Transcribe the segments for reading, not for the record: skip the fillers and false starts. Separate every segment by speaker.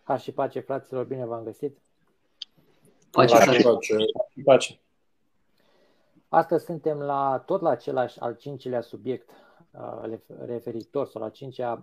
Speaker 1: Har și pace, fraților, bine v-am găsit.
Speaker 2: Pace.
Speaker 1: Astăzi suntem tot la același al cincilea subiect referitor sau la cincea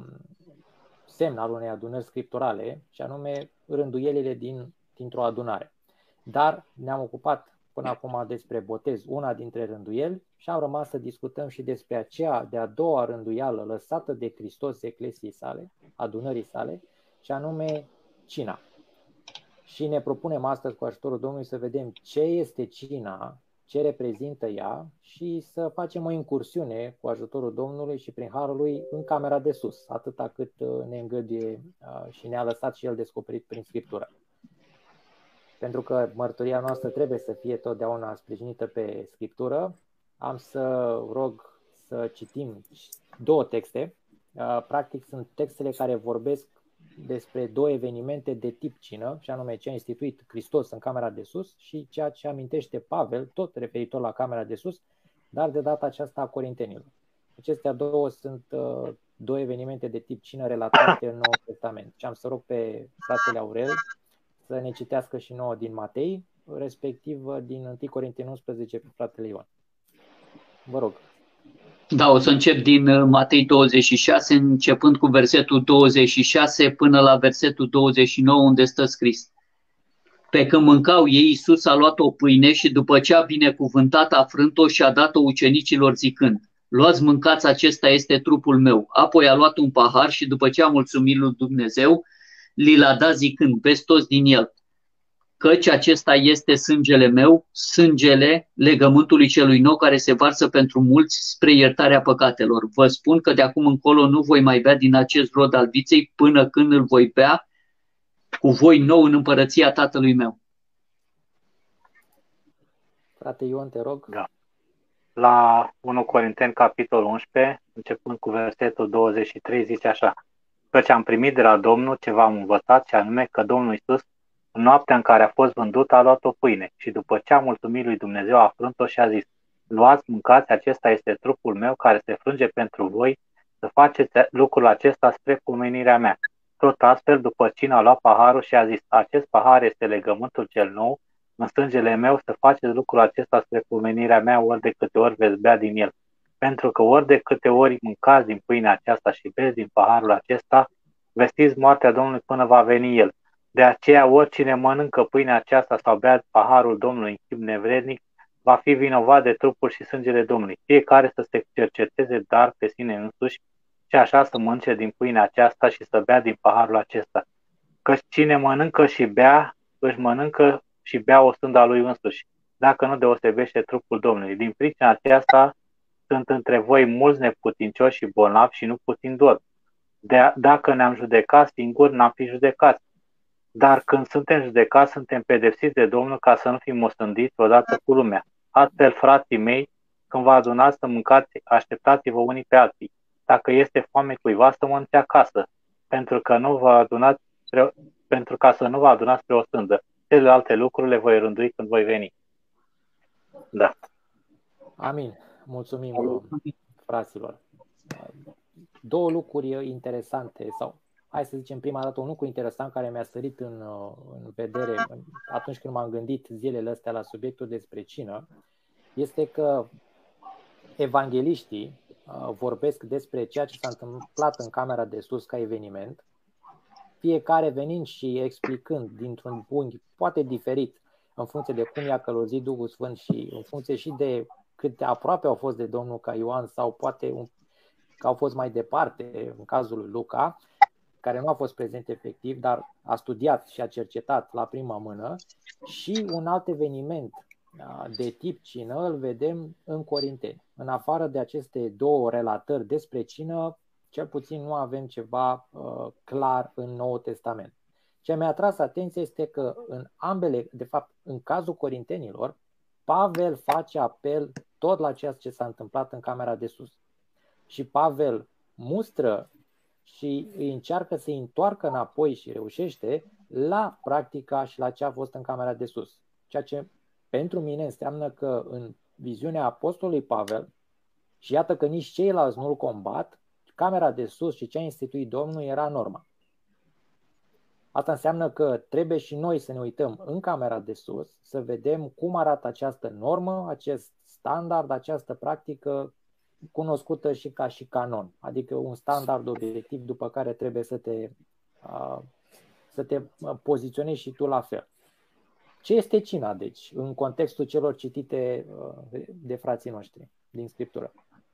Speaker 1: semn al unei adunări scripturale, și anume rânduielile dintr-o adunare. Dar ne-am ocupat până acum despre botez, una dintre rânduieli, și am rămas să discutăm și despre aceea de-a doua rânduială lăsată de Hristos eclesiei sale, adunării sale, și anume cina. Și ne propunem astăzi cu ajutorul Domnului să vedem ce este cina, ce reprezintă ea și să facem o incursiune cu ajutorul Domnului și prin harul lui în camera de sus, atâta cât ne îngăduie și ne-a lăsat și el descoperit prin Scriptură. Pentru că mărturia noastră trebuie să fie totdeauna sprijinită pe Scriptură, am să rog să citim două texte. Practic sunt textele care vorbesc despre două evenimente de tip cină, și anume ce a instituit Hristos în camera de sus și ceea ce amintește Pavel, tot referitor la camera de sus, dar de data aceasta a Corintenilor. Acestea două sunt două evenimente de tip cină relatate în Noul Testament. Și am să rog pe fratele Aurel să ne citească și nouă din Matei, respectiv din 1 Corinteni 11 pe fratele Ioan. Vă rog.
Speaker 3: Da, o să încep din Matei 26, începând cu versetul 26 până la versetul 29, unde stă scris: Pe când mâncau ei, Iisus a luat o pâine și după ce a binecuvântat, a frânt-o și a dat-o ucenicilor zicând: Luați, mâncați, acesta este trupul meu. Apoi a luat un pahar și după ce a mulțumit lui Dumnezeu, li l-a dat zicând: Beți toți din el, căci acesta este sângele meu, sângele legământului celui nou care se varsă pentru mulți spre iertarea păcatelor. Vă spun că de acum încolo nu voi mai bea din acest rod al viței până când îl voi bea cu voi nou în împărăția Tatălui meu.
Speaker 1: Frate Ion, te rog.
Speaker 4: Da. La 1 Corinteni, capitolul 11, începând cu versetul 23, zice așa: Căci am primit de la Domnul ce v-am învățat, și anume că Domnul Iisus, în noaptea în care a fost vândut, a luat o pâine și după ce a mulțumit lui Dumnezeu, a frânt-o și a zis: Luați, mâncați, acesta este trupul meu care se frânge pentru voi, să faceți lucrul acesta spre pomenirea mea. Tot astfel, după cină, a luat paharul și a zis: Acest pahar este legământul cel nou în sângele meu, să faceți lucrul acesta spre pomenirea mea ori de câte ori veți bea din el. Pentru că ori de câte ori mâncați din pâinea aceasta și beți din paharul acesta, vestiți moartea Domnului până va veni el. De aceea, oricine mănâncă pâinea aceasta sau bea paharul Domnului în chip nevrednic, va fi vinovat de trupul și sângele Domnului. Fiecare să se cerceteze dar pe sine însuși și așa să mănânce din pâinea aceasta și să bea din paharul acesta. Căci cine mănâncă și bea, își mănâncă și bea o sânda lui însuși, dacă nu deosebește trupul Domnului. Din pricina aceasta sunt între voi mulți neputincioși și bolnavi și nu puțin dor. Dacă ne-am judecat singuri, n-am fi judecați. Dar când suntem judecați, suntem pedepsiți de Domnul ca să nu fim osândiți odată cu lumea. Astfel, frații mei, când vă adunați să mâncați, așteptați-vă unii pe alții. Dacă este foame cuiva, să mănânce acasă, pentru ca să nu vă adunați spre o sândă. Celelalte lucruri le voi rândui când voi veni. Da.
Speaker 1: Amin. Mulțumim, fraților. Două lucruri interesante, sau hai să zicem prima dată un lucru interesant care mi-a sărit în vedere atunci când m-am gândit zilele astea la subiectul despre cină, este că evangheliștii vorbesc despre ceea ce s-a întâmplat în camera de sus ca eveniment, fiecare venind și explicând dintr-un unghi poate diferit în funcție de cum i-a călăuzit Duhul Sfânt și în funcție și de cât de aproape au fost de Domnul ca Ioan sau poate că au fost mai departe în cazul lui Luca, care nu a fost prezent efectiv, dar a studiat și a cercetat la prima mână. Și un alt eveniment de tip cină îl vedem în Corinteni. În afară de aceste două relatări despre cină, cel puțin nu avem ceva clar în Noul Testament. Ce mi-a atras atenția este că în ambele, de fapt în cazul corintenilor, Pavel face apel tot la ceea ce s-a întâmplat în camera de sus. Și Pavel mustră și îi încearcă să-i întoarcă înapoi și reușește la practica și la ce a fost în camera de sus. Ceea ce pentru mine înseamnă că în viziunea apostolului Pavel, și iată că nici ceilalți nu-l combat, camera de sus și ce a instituit Domnul era norma. Asta înseamnă că trebuie și noi să ne uităm în camera de sus, să vedem cum arată această normă, acest standard, această practică cunoscută și ca și canon, adică un standard obiectiv după care trebuie să te poziționezi și tu la fel. Ce este cina, deci, în contextul celor citite de frații noștri din Scriptură?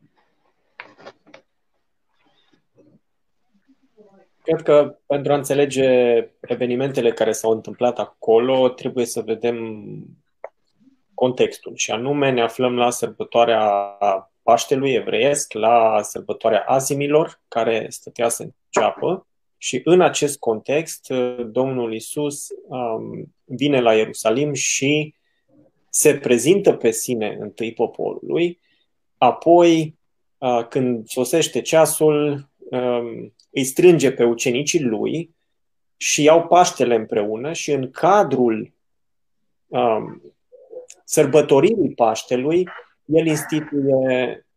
Speaker 2: Cred că pentru a înțelege evenimentele care s-au întâmplat acolo, trebuie să vedem contextul. Și anume ne aflăm la sărbătoarea Paștelui evreiesc, la sărbătoarea Azimilor, care stătea să înceapă. Și în acest context, Domnul Iisus vine la Ierusalim și se prezintă pe sine întâi poporului, apoi, când sosește ceasul, îi strânge pe ucenicii lui și iau Paștele împreună și în cadrul sărbătoririi Paștelui, el instituie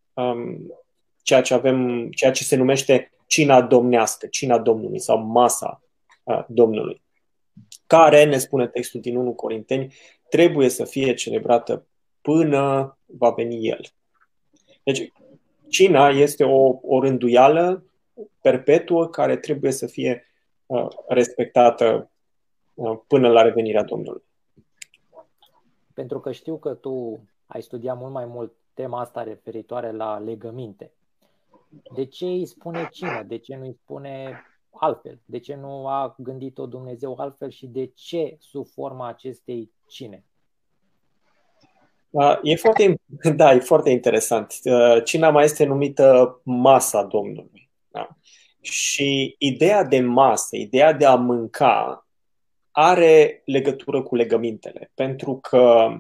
Speaker 2: ceea ce se numește cina domnească, cina Domnului sau masa Domnului, care, ne spune textul din 1 Corinteni, trebuie să fie celebrată până va veni El. Deci, cina este o rânduială perpetuă care trebuie să fie respectată până la revenirea Domnului.
Speaker 1: Pentru că știu că tu ai studiat mult mai mult tema asta referitoare la legăminte. De ce îi spune cină? De ce nu îi spune altfel? De ce nu a gândit-o Dumnezeu altfel și de ce sub forma acestei cine?
Speaker 2: E foarte interesant. Cina mai este numită masa Domnului. Da? Și ideea de masă, ideea de a mânca, are legătură cu legămintele. Pentru că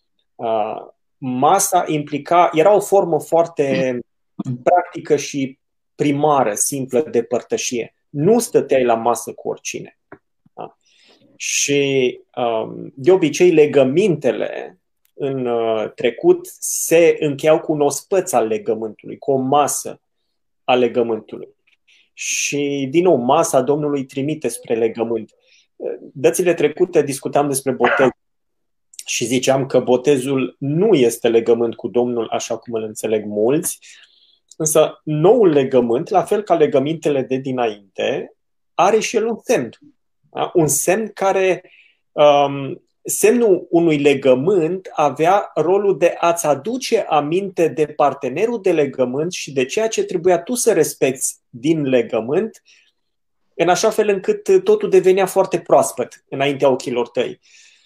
Speaker 2: masa era o formă foarte practică și primară, simplă de părtășie. Nu stăteai la masă cu oricine. Da? Și de obicei legămintele în trecut se încheiau cu un ospăț al legământului, cu o masă a legământului. Și, din nou, masa Domnului trimite spre legământ. Dățile trecute discutam despre botez și ziceam că botezul nu este legământ cu Domnul așa cum îl înțeleg mulți, însă noul legământ, la fel ca legămintele de dinainte, are și el un semn. Da? Un semn care, semnul unui legământ avea rolul de a-ți aduce aminte de partenerul de legământ și de ceea ce trebuia tu să respecti din legământ, în așa fel încât totul devenea foarte proaspăt înaintea ochilor tăi.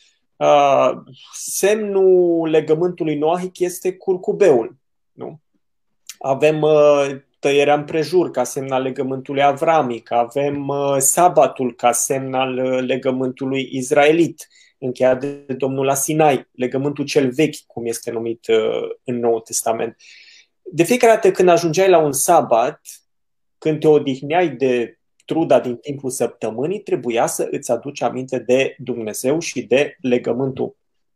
Speaker 2: Semnul legământului noahic este curcubeul. Nu? Avem tăierea împrejur ca semn al legământului avramic, avem sabatul ca semn al legământului izraelit, încheiat de Domnul la Sinai, legământul cel vechi, cum este numit în Noul Testament. De fiecare dată când ajungeai la un sabat, când te odihneai de truda din timpul săptămânii, trebuia să îți aduci aminte de Dumnezeu și de legământul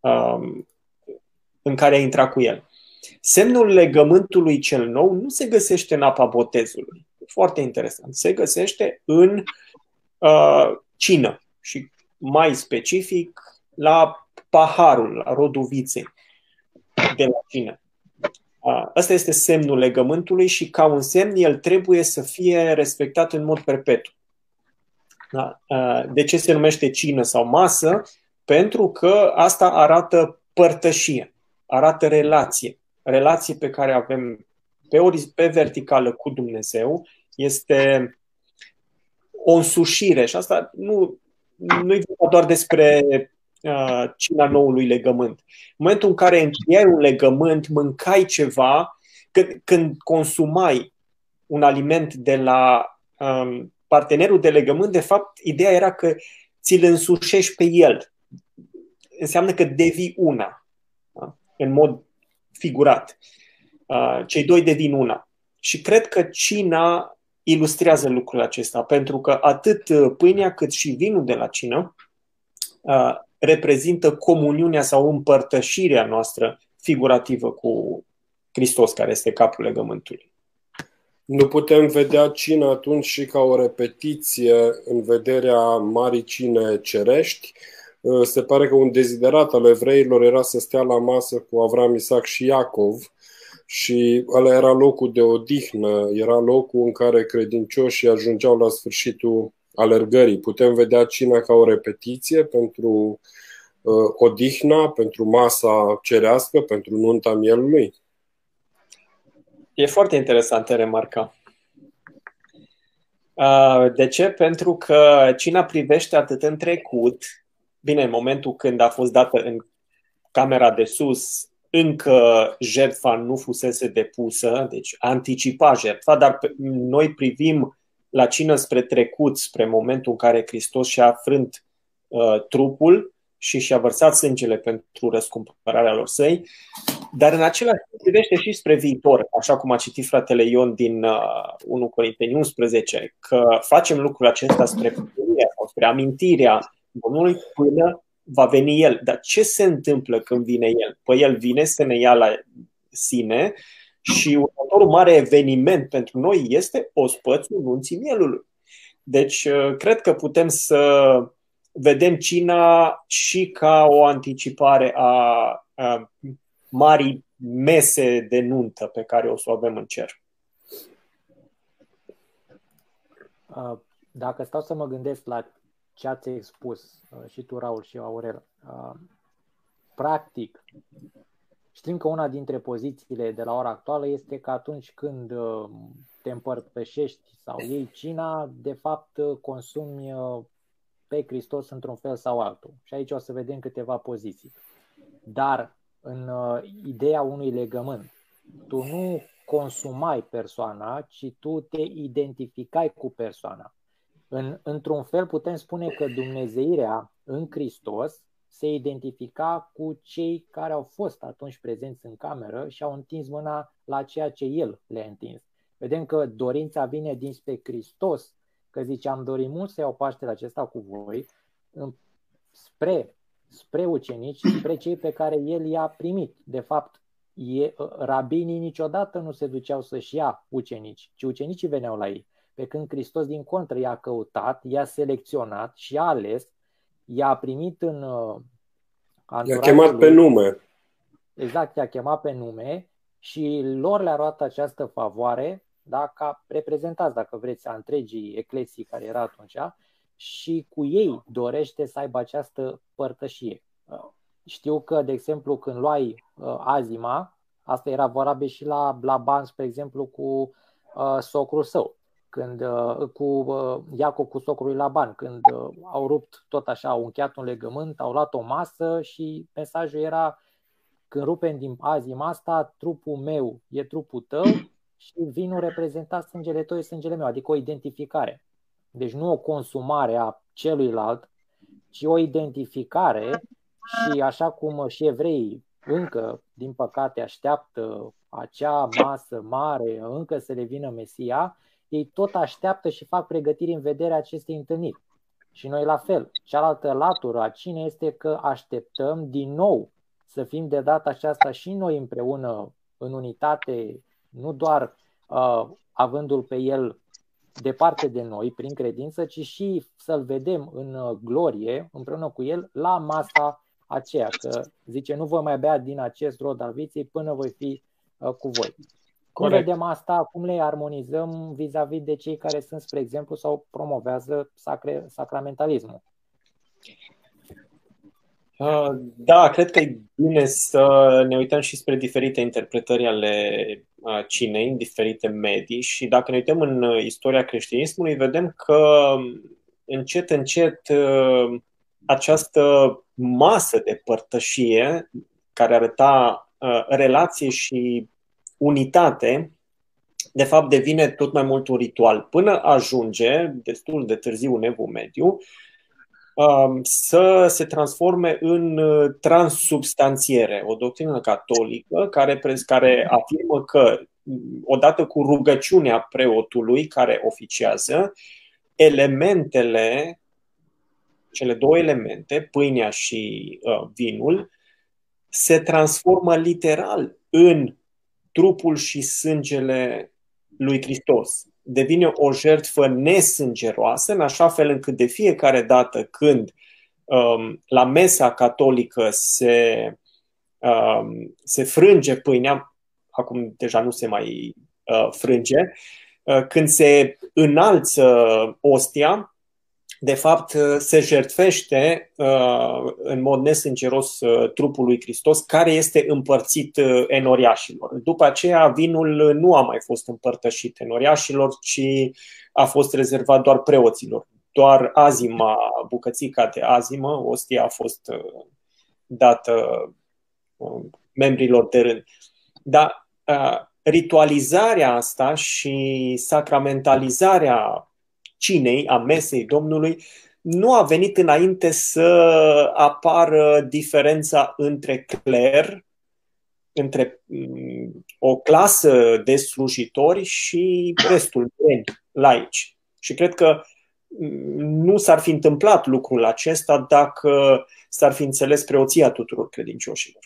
Speaker 2: în care ai intrat cu El. Semnul legământului cel nou nu se găsește în apa botezului. Foarte interesant. Se găsește în cină și mai specific la paharul, la rodul viței de la cină. Ăsta este semnul legământului și ca un semn el trebuie să fie respectat în mod perpetu. Da? De ce se numește cină sau masă? Pentru că asta arată părtășie, arată relație. Relație pe care avem pe verticală cu Dumnezeu este o însușire și asta nu-i doar despre cina noului legământ. În momentul în care încheiai un legământ, mâncai ceva, când consumai un aliment de la partenerul de legământ, de fapt, ideea era că ți-l însușești pe el. Înseamnă că devii una, da? În mod figurat. Cei doi devin una. Și cred că cina ilustrează lucrul acesta, pentru că atât pâinea cât și vinul de la cină reprezintă comuniunea sau împărtășirea noastră figurativă cu Hristos, care este capul legământului.
Speaker 5: Nu putem vedea cina atunci și ca o repetiție în vederea Marii Cine cerești. Se pare că un deziderat al evreilor era să stea la masă cu Avram, Isaac și Iacov și ăla era locul de odihnă, era locul în care credincioșii ajungeau la sfârșitul alergării. Putem vedea cina ca o repetiție pentru odihna, pentru masa cerească, pentru nunta mielului.
Speaker 2: E foarte interesantă remarca. De ce? Pentru că cina privește atât în trecut, bine, în momentul când a fost dată în camera de sus, încă jertfa nu fusese depusă, deci anticipa jertfa, dar noi privim la cină spre trecut, spre momentul în care Hristos și-a frânt trupul și și-a vărsat sângele pentru răscumpărarea lor săi, dar în același timp privește și spre viitor, așa cum a citit fratele Ion din 1 Corinteni 11, că facem lucrul acesta spre puterea sau spre amintirea Domnului până va veni El. Dar ce se întâmplă când vine El? Păi El vine să ne ia la sine și următorul mare eveniment pentru noi este ospățul nunții mielului. Deci, cred că putem să vedem cina și ca o anticipare a marii mese de nuntă pe care o să o avem în cer.
Speaker 1: Dacă stau să mă gândesc la ce ați expus și tu, Raul, și eu, Aurel, practic, știm că una dintre pozițiile de la ora actuală este că atunci când te împărtășești sau iei cina, de fapt consumi pe Hristos într-un fel sau altul. Și aici o să vedem câteva poziții. Dar în ideea unui legământ, tu nu consumai persoana, ci tu te identificai cu persoana. Într-un fel putem spune că dumnezeirea în Hristos se identifica cu cei care au fost atunci prezenți în cameră și au întins mâna la ceea ce El le-a întins. Vedem că dorința vine dinspre Hristos, că zice, am dorit mult să iau Paștele acesta cu voi, spre ucenici, spre cei pe care El i-a primit. De fapt, rabinii niciodată nu se duceau să-și ia ucenici, ci ucenicii veneau la ei. Pe când Hristos, din contră, i-a căutat, i-a selecționat și a ales, i-a primit în
Speaker 5: i-a chemat pe nume.
Speaker 1: Exact, i-a chemat pe nume și lor le-a luat această favoare, da, ca reprezentați, dacă vreți, a întregii eclesii care era atunci, și cu ei dorește să aibă această părtășie. Știu că, de exemplu, când luai azima, asta era valabil și la Laban, spre exemplu, cu socrul său, când cu Iacov cu socrul lui Laban, când au rupt tot așa, au încheiat un legământ, au luat o masă și mesajul era: când rupem din azima asta, trupul meu e trupul tău și vinul reprezenta sângele tău, e sângele meu, adică o identificare. Deci nu o consumare a celuilalt, ci o identificare. Și așa cum și evreii încă, din păcate, așteaptă acea masă mare, încă să le vină Mesia, ei tot așteaptă și fac pregătiri în vederea acestei întâlniri. Și noi la fel. Cealaltă latură a cinei este că așteptăm din nou să fim de data aceasta și noi împreună în unitate, nu doar avându-L pe El departe de noi prin credință, ci și să-L vedem în glorie împreună cu El la masa aceea, că zice, nu voi mai bea din acest rod al viței până voi fi cu voi. Cum vedem asta, cum le armonizăm vis-a-vis de cei care sunt, spre exemplu, sau promovează sacramentalismul?
Speaker 2: Da, cred că e bine să ne uităm și spre diferite interpretări ale cinei, în diferite medii, și dacă ne uităm în istoria creștinismului, vedem că încet, încet această masă de părtășie care arăta relație și unitate, de fapt devine tot mai mult un ritual, până ajunge, destul de târziu în Evul Mediu, să se transforme în transubstanțiere, o doctrină catolică care afirmă că, odată cu rugăciunea preotului care oficiază, cele două elemente, pâinea și vinul, se transformă literal în trupul și sângele lui Hristos. Devine o jertfă nesângeroasă, în așa fel încât de fiecare dată când la mesa catolică se frânge pâinea, acum deja nu se mai frânge, când se înalță ostia, de fapt se jertfește în mod nesângeros trupul lui Hristos, care este împărțit enoriașilor. După aceea vinul nu a mai fost împărtășit enoriașilor, ci a fost rezervat doar preoților. Doar azima, bucățica de azimă, ostia, a fost dată membrilor de rând. Dar ritualizarea asta și sacramentalizarea cinei, a mesei Domnului, nu a venit înainte să apară diferența între cler, între o clasă de slujitori și restul laici. Și cred că nu s-ar fi întâmplat lucrul acesta dacă s-ar fi înțeles preoția tuturor credincioșilor.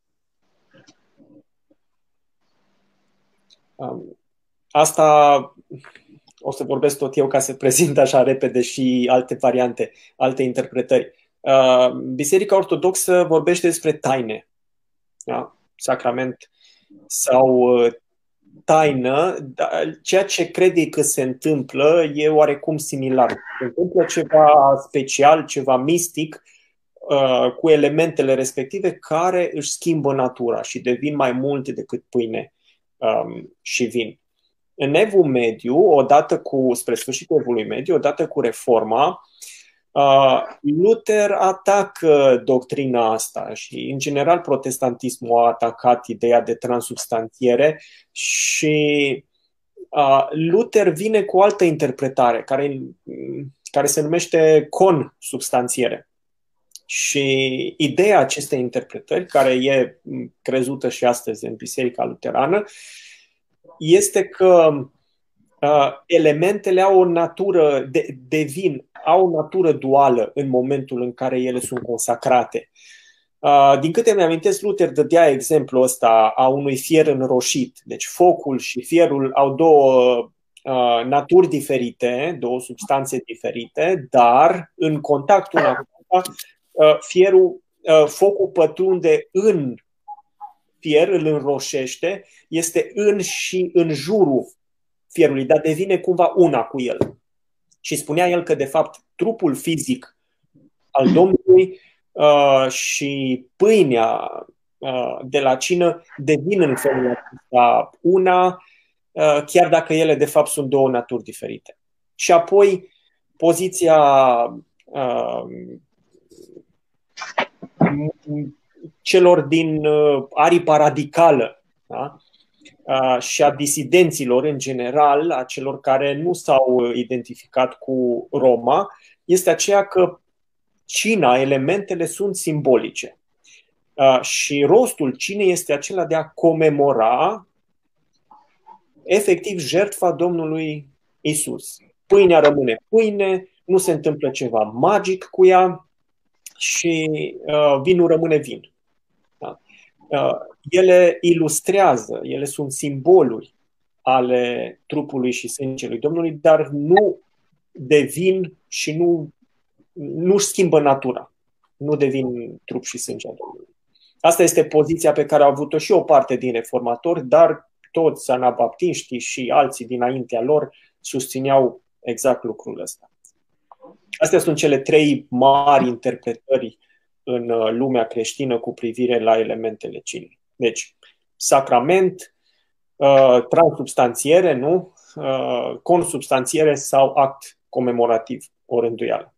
Speaker 2: Asta o să vorbesc tot eu ca să prezint așa repede și alte variante, alte interpretări. Biserica Ortodoxă vorbește despre taine, da? Sacrament sau taină, dar ceea ce crede că se întâmplă e oarecum similar. Se întâmplă ceva special, ceva mistic cu elementele respective care își schimbă natura și devin mai multe decât pâine și vin. În Evul Mediu, spre sfârșitul Evului Mediu, odată cu Reforma, Luther atacă doctrina asta și, în general, protestantismul a atacat ideea de transubstanțiere și Luther vine cu o altă interpretare care se numește consubstanțiere. Și ideea acestei interpretări, care e crezută și astăzi în Biserica Luterană, este că elementele au o natură au o natură duală în momentul în care ele sunt consacrate. Din câte mi-amintesc, Luther dădea exemplul ăsta a unui fier înroșit. Deci focul și fierul au două naturi diferite, două substanțe diferite, dar în contactul acesta, focul pătrunde în fier, îl înroșește, este în și în jurul fierului, dar devine cumva una cu el. Și spunea el că, de fapt, trupul fizic al Domnului și pâinea de la cină devin în felul acesta una, chiar dacă ele, de fapt, sunt două naturi diferite. Și apoi, poziția celor din aripa radicală, da? Și a disidenților în general, a celor care nu s-au identificat cu Roma, este aceea că cina, elementele sunt simbolice. Și rostul cinei este acela de a comemora efectiv jertfa Domnului Isus. Pâinea rămâne pâine, nu se întâmplă ceva magic cu ea și vinul rămâne vin. Da? Ele ilustrează, ele sunt simboluri ale trupului și sângelui Domnului, dar nu devin și nu-și schimbă natura. Nu devin trup și sânge al Domnului. Asta este poziția pe care a avut-o și o parte din reformatori, dar toți anabaptiștii și alții dinaintea lor susțineau exact lucrul ăsta. Astea sunt cele trei mari interpretări în lumea creștină cu privire la elementele cinei. Deci, sacrament, transubstanțiere, nu? Consubstanțiere sau act comemorativ, o rânduială.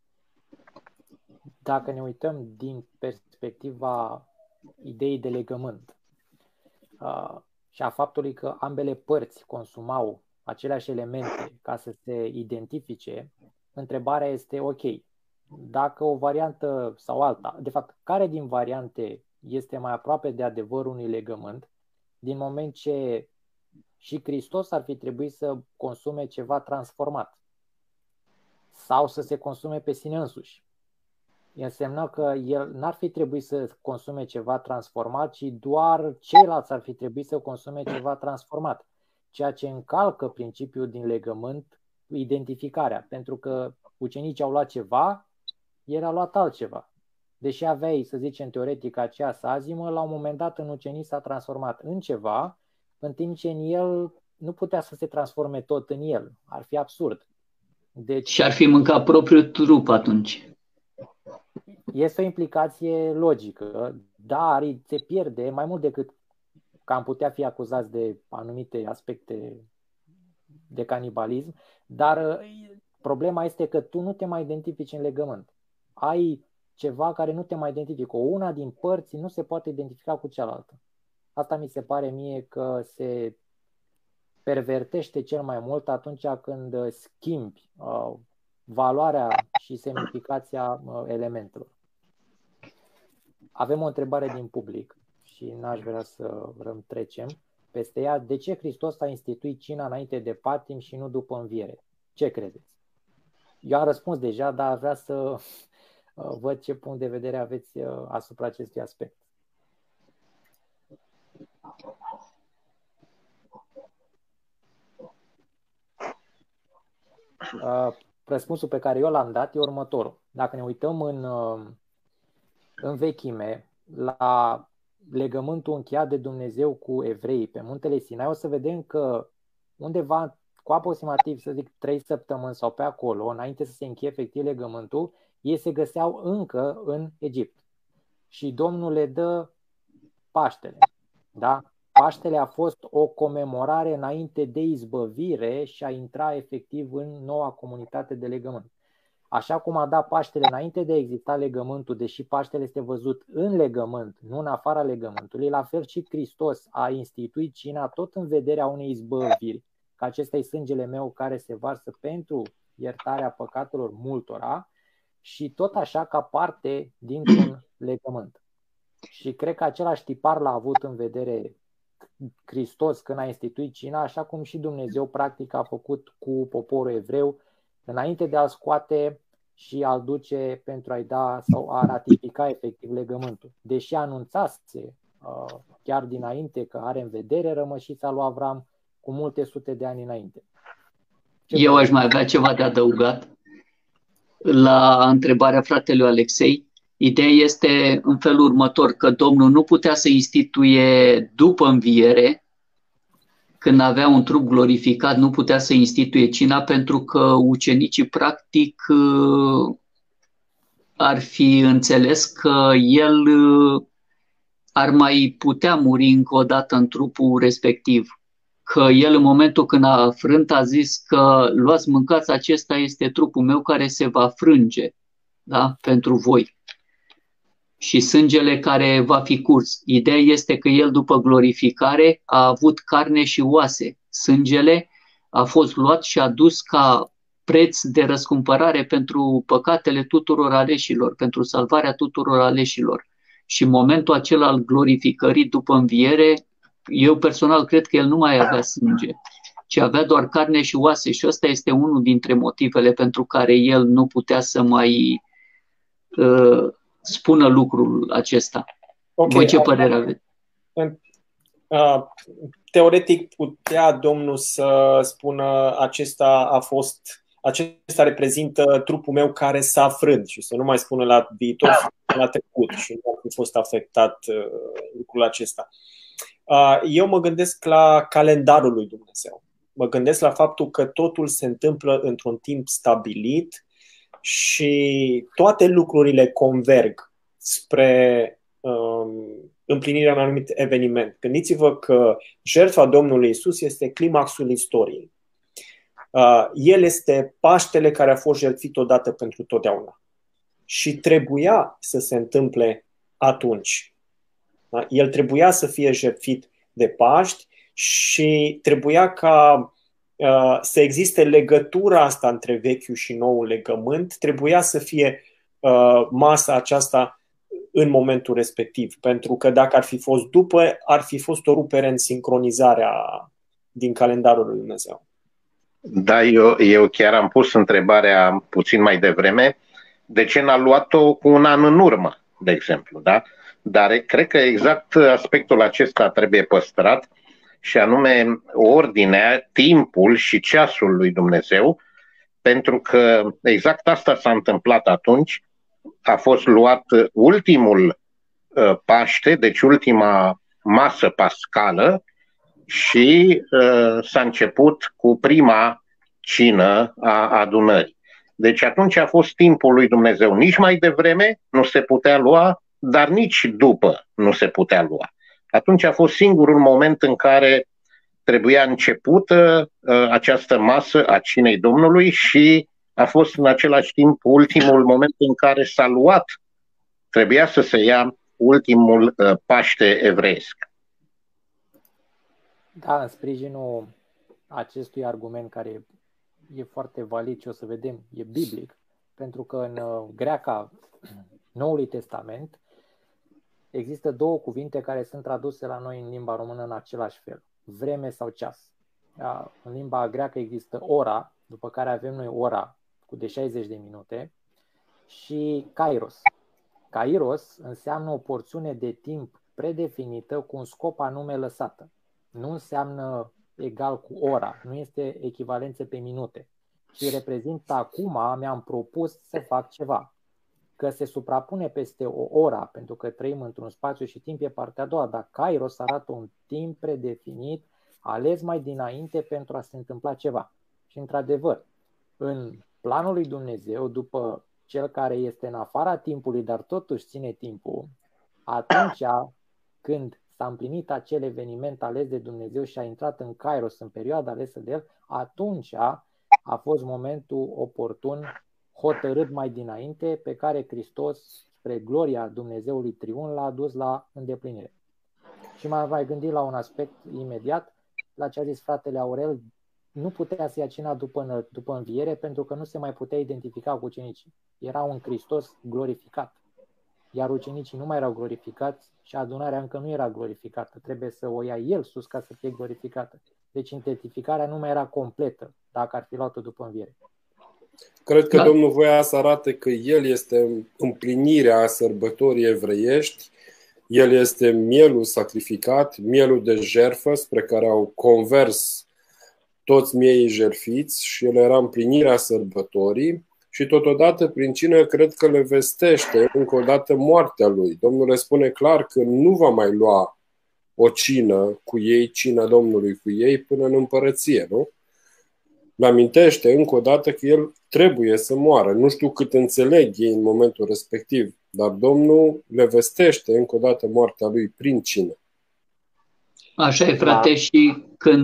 Speaker 1: Dacă ne uităm din perspectiva ideii de legământ și a faptului că ambele părți consumau aceleași elemente ca să se identifice, întrebarea este ok, dacă o variantă sau alta, de fapt, care din variante este mai aproape de adevărul unui legământ, din moment ce și Hristos ar fi trebuit să consume ceva transformat sau să se consume pe sine însuși. Înseamnă că el n-ar fi trebuit să consume ceva transformat, ci doar ceilalți ar fi trebuit să consume ceva transformat. ceea ce încalcă principiul din legământ, identificarea, pentru că ucenicii au luat ceva, el a luat altceva. Deși aveai, să zicem, teoretic acea sazimă, la un moment dat în ucenic s-a transformat în ceva, în timp ce în el nu putea să se transforme tot în el. Ar fi absurd. Deci,
Speaker 3: și ar fi mâncat propriul trup atunci.
Speaker 1: Este o implicație logică, dar se pierde mai mult decât că am putea fi acuzați de anumite aspecte de canibalism, dar problema este că tu nu te mai identifici în legământ. Ai ceva care nu te mai identifică. Una din părți nu se poate identifica cu cealaltă. Asta mi se pare mie că se pervertește cel mai mult atunci când schimbi valoarea și semnificația elementelor. Avem o întrebare din public și n-aș vrea să trecem peste ea. De ce Hristos a instituit cina înainte de patim și nu după înviere? Ce credeți? Eu am răspuns deja, dar vreau să văd ce punct de vedere aveți asupra acestui aspect. Răspunsul pe care eu l-am dat e următorul. Dacă ne uităm în vechime la legământul încheiat de Dumnezeu cu evreii pe muntele Sinai, o să vedem că undeva cu aproximativ, să zic, 3 săptămâni sau pe acolo, înainte să se încheie efectiv legământul, ei se găseau încă în Egipt. Și Domnul le dă Paștele. Da? Paștele a fost o comemorare înainte de izbăvire și a intra efectiv în noua comunitate de legământ. Așa cum a dat Paștele înainte de a exista legământul, deși Paștele este văzut în legământ, nu în afara legământului, la fel și Hristos a instituit cina tot în vederea unei izbăviri, că acesta e sângele meu care se varsă pentru iertarea păcatelor multora și tot așa ca parte dintr-un legământ. Și cred că același tipar l-a avut în vedere Hristos când a instituit cina, așa cum și Dumnezeu practic a făcut cu poporul evreu înainte de a-l scoate și a-l duce pentru a-i da sau a ratifica efectiv legământul. Deși anunțase chiar dinainte că are în vedere rămășița lui Avram cu multe sute de ani înainte.
Speaker 3: Eu aș mai avea ceva de adăugat la întrebarea fratelui Alexei. Ideea este în felul următor, că Domnul nu putea să instituie după înviere, când avea un trup glorificat, nu putea să instituie cina, pentru că ucenicii practic ar fi înțeles că el ar mai putea muri încă o dată în trupul respectiv. Că el în momentul când a frânt a zis că luați, mâncați, acesta este trupul meu care se va frânge, da? Pentru voi. Și sângele care va fi curs. Ideea este că el după glorificare a avut carne și oase. Sângele a fost luat și adus ca preț de răscumpărare pentru păcatele tuturor aleșilor, pentru salvarea tuturor aleșilor. Și în momentul acela al glorificării după înviere, eu personal cred că el nu mai avea sânge, ci avea doar carne și oase. Și ăsta este unul dintre motivele pentru care el nu putea să mai spună lucrul acesta. Okay. Voi ce părere aveți?
Speaker 2: Teoretic putea Domnul să spună acesta reprezintă trupul meu care s-a frânt și să nu mai spună la viitor, la trecut și nu a fost afectat lucrul acesta. Eu mă gândesc la calendarul lui Dumnezeu. Mă gândesc la faptul că totul se întâmplă într-un timp stabilit și toate lucrurile converg spre împlinirea unui anumit eveniment. Gândiți-vă că jertfa Domnului Iisus este climaxul istoriei. El este Paștele care a fost jertfit odată pentru totdeauna. Și trebuia să se întâmple atunci. El trebuia să fie jertfit de Paști și trebuia ca să existe legătura asta între vechiul și noul legământ, trebuia să fie masa aceasta în momentul respectiv. Pentru că dacă ar fi fost după, ar fi fost o rupere în sincronizarea din calendarul lui Dumnezeu.
Speaker 6: Da, eu chiar am pus întrebarea puțin mai devreme, de ce n-a luat-o cu un an în urmă, de exemplu, da? Dar cred că exact aspectul acesta trebuie păstrat, și anume ordinea, timpul și ceasul lui Dumnezeu, pentru că exact asta s-a întâmplat atunci. A fost luat ultimul Paște, deci ultima masă pascală, și s-a început cu prima cină a adunării. Deci atunci a fost timpul lui Dumnezeu. Nici mai devreme nu se putea lua, dar nici după nu se putea lua. Atunci a fost singurul moment în care trebuia începută această masă a cinei Domnului și a fost în același timp ultimul moment în care s-a luat, trebuia să se ia ultimul Paște evreiesc.
Speaker 1: Da, în sprijinul acestui argument care e foarte valid și o să vedem, e biblic, pentru că în greaca Noului Testament există două cuvinte care sunt traduse la noi în limba română în același fel, vreme sau ceas. În limba greacă există ora, după care avem noi ora cu de 60 de minute, și kairos. Kairos înseamnă o porțiune de timp predefinită cu un scop anume lăsată. Nu înseamnă egal cu ora, nu este echivalență pe minute, ci reprezintă acum mi-am propus să fac ceva. Că se suprapune peste o ora, pentru că trăim într-un spațiu și timp, e partea a doua, dar kairos arată un timp predefinit, ales mai dinainte pentru a se întâmpla ceva. Și într-adevăr, în planul lui Dumnezeu, după cel care este în afara timpului, dar totuși ține timpul, atunci când s-a împlinit acel eveniment ales de Dumnezeu și a intrat în kairos, în perioada alesă de el, atunci a fost momentul oportun, hotărât mai dinainte, pe care Hristos, spre gloria Dumnezeului Triun, l-a adus la îndeplinire. Și m-am mai gândit la un aspect imediat, la ce a zis fratele Aurel, nu putea să ia cina după înviere pentru că nu se mai putea identifica cu ucenicii. Era un Hristos glorificat, iar ucenicii nu mai erau glorificați și adunarea încă nu era glorificată. Trebuie să o ia El sus ca să fie glorificată. Deci identificarea nu mai era completă dacă ar fi luat-o după înviere.
Speaker 5: Cred că Domnul voia să arate că El este împlinirea sărbătorii evreiești, El este mielul sacrificat, mielul de jertfă spre care au convers toți mieii jertfiți și El era împlinirea sărbătorii și totodată prin cină cred că le vestește încă o dată moartea Lui. Domnul le spune clar că nu va mai lua o cină cu ei, cina Domnului cu ei până în împărăție, nu? Le amintește încă o dată că El trebuie să moară. Nu știu cât înțeleg ei în momentul respectiv, dar Domnul le vestește încă o dată moartea Lui prin cină.
Speaker 3: Așa e, frate, și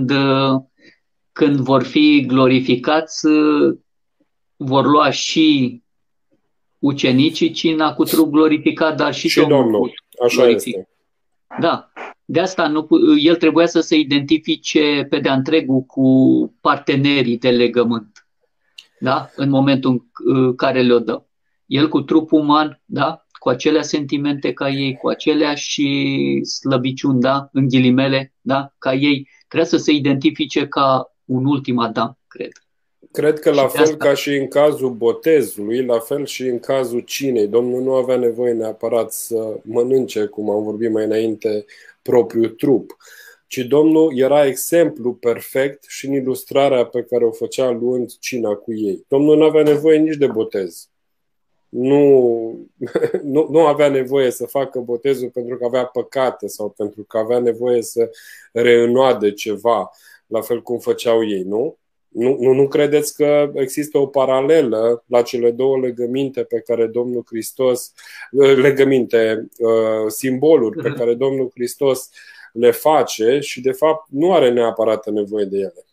Speaker 3: când vor fi glorificați, vor lua și ucenicii cina cu trup glorificat, dar și
Speaker 5: Domnul. Așa glorificat. Este.
Speaker 3: Da. De asta el trebuia să se identifice pe de-a întregul cu partenerii de legământ, da? În momentul în care le-o dă. El cu trup uman, da? Cu acelea sentimente ca ei, cu aceleași slăbiciuni, da? În ghilimele, da? Ca ei. Trebuia să se identifice ca un ultim Adam, cred.
Speaker 5: Cred că la fel ca și în cazul botezului, la fel și în cazul cinei. Domnul nu avea nevoie neapărat să mănânce, cum am vorbit mai înainte, propriul trup, ci Domnul era exemplu perfect și în ilustrarea pe care o făcea luând cina cu ei. Domnul nu avea nevoie nici de botez. Nu avea nevoie să facă botezul pentru că avea păcate sau pentru că avea nevoie să reînnoade ceva, la fel cum făceau ei, nu? Nu credeți că există o paralelă la cele două legăminte pe care Domnul Hristos, simboluri pe care Domnul Hristos le face și de fapt nu are neapărat nevoie de ele?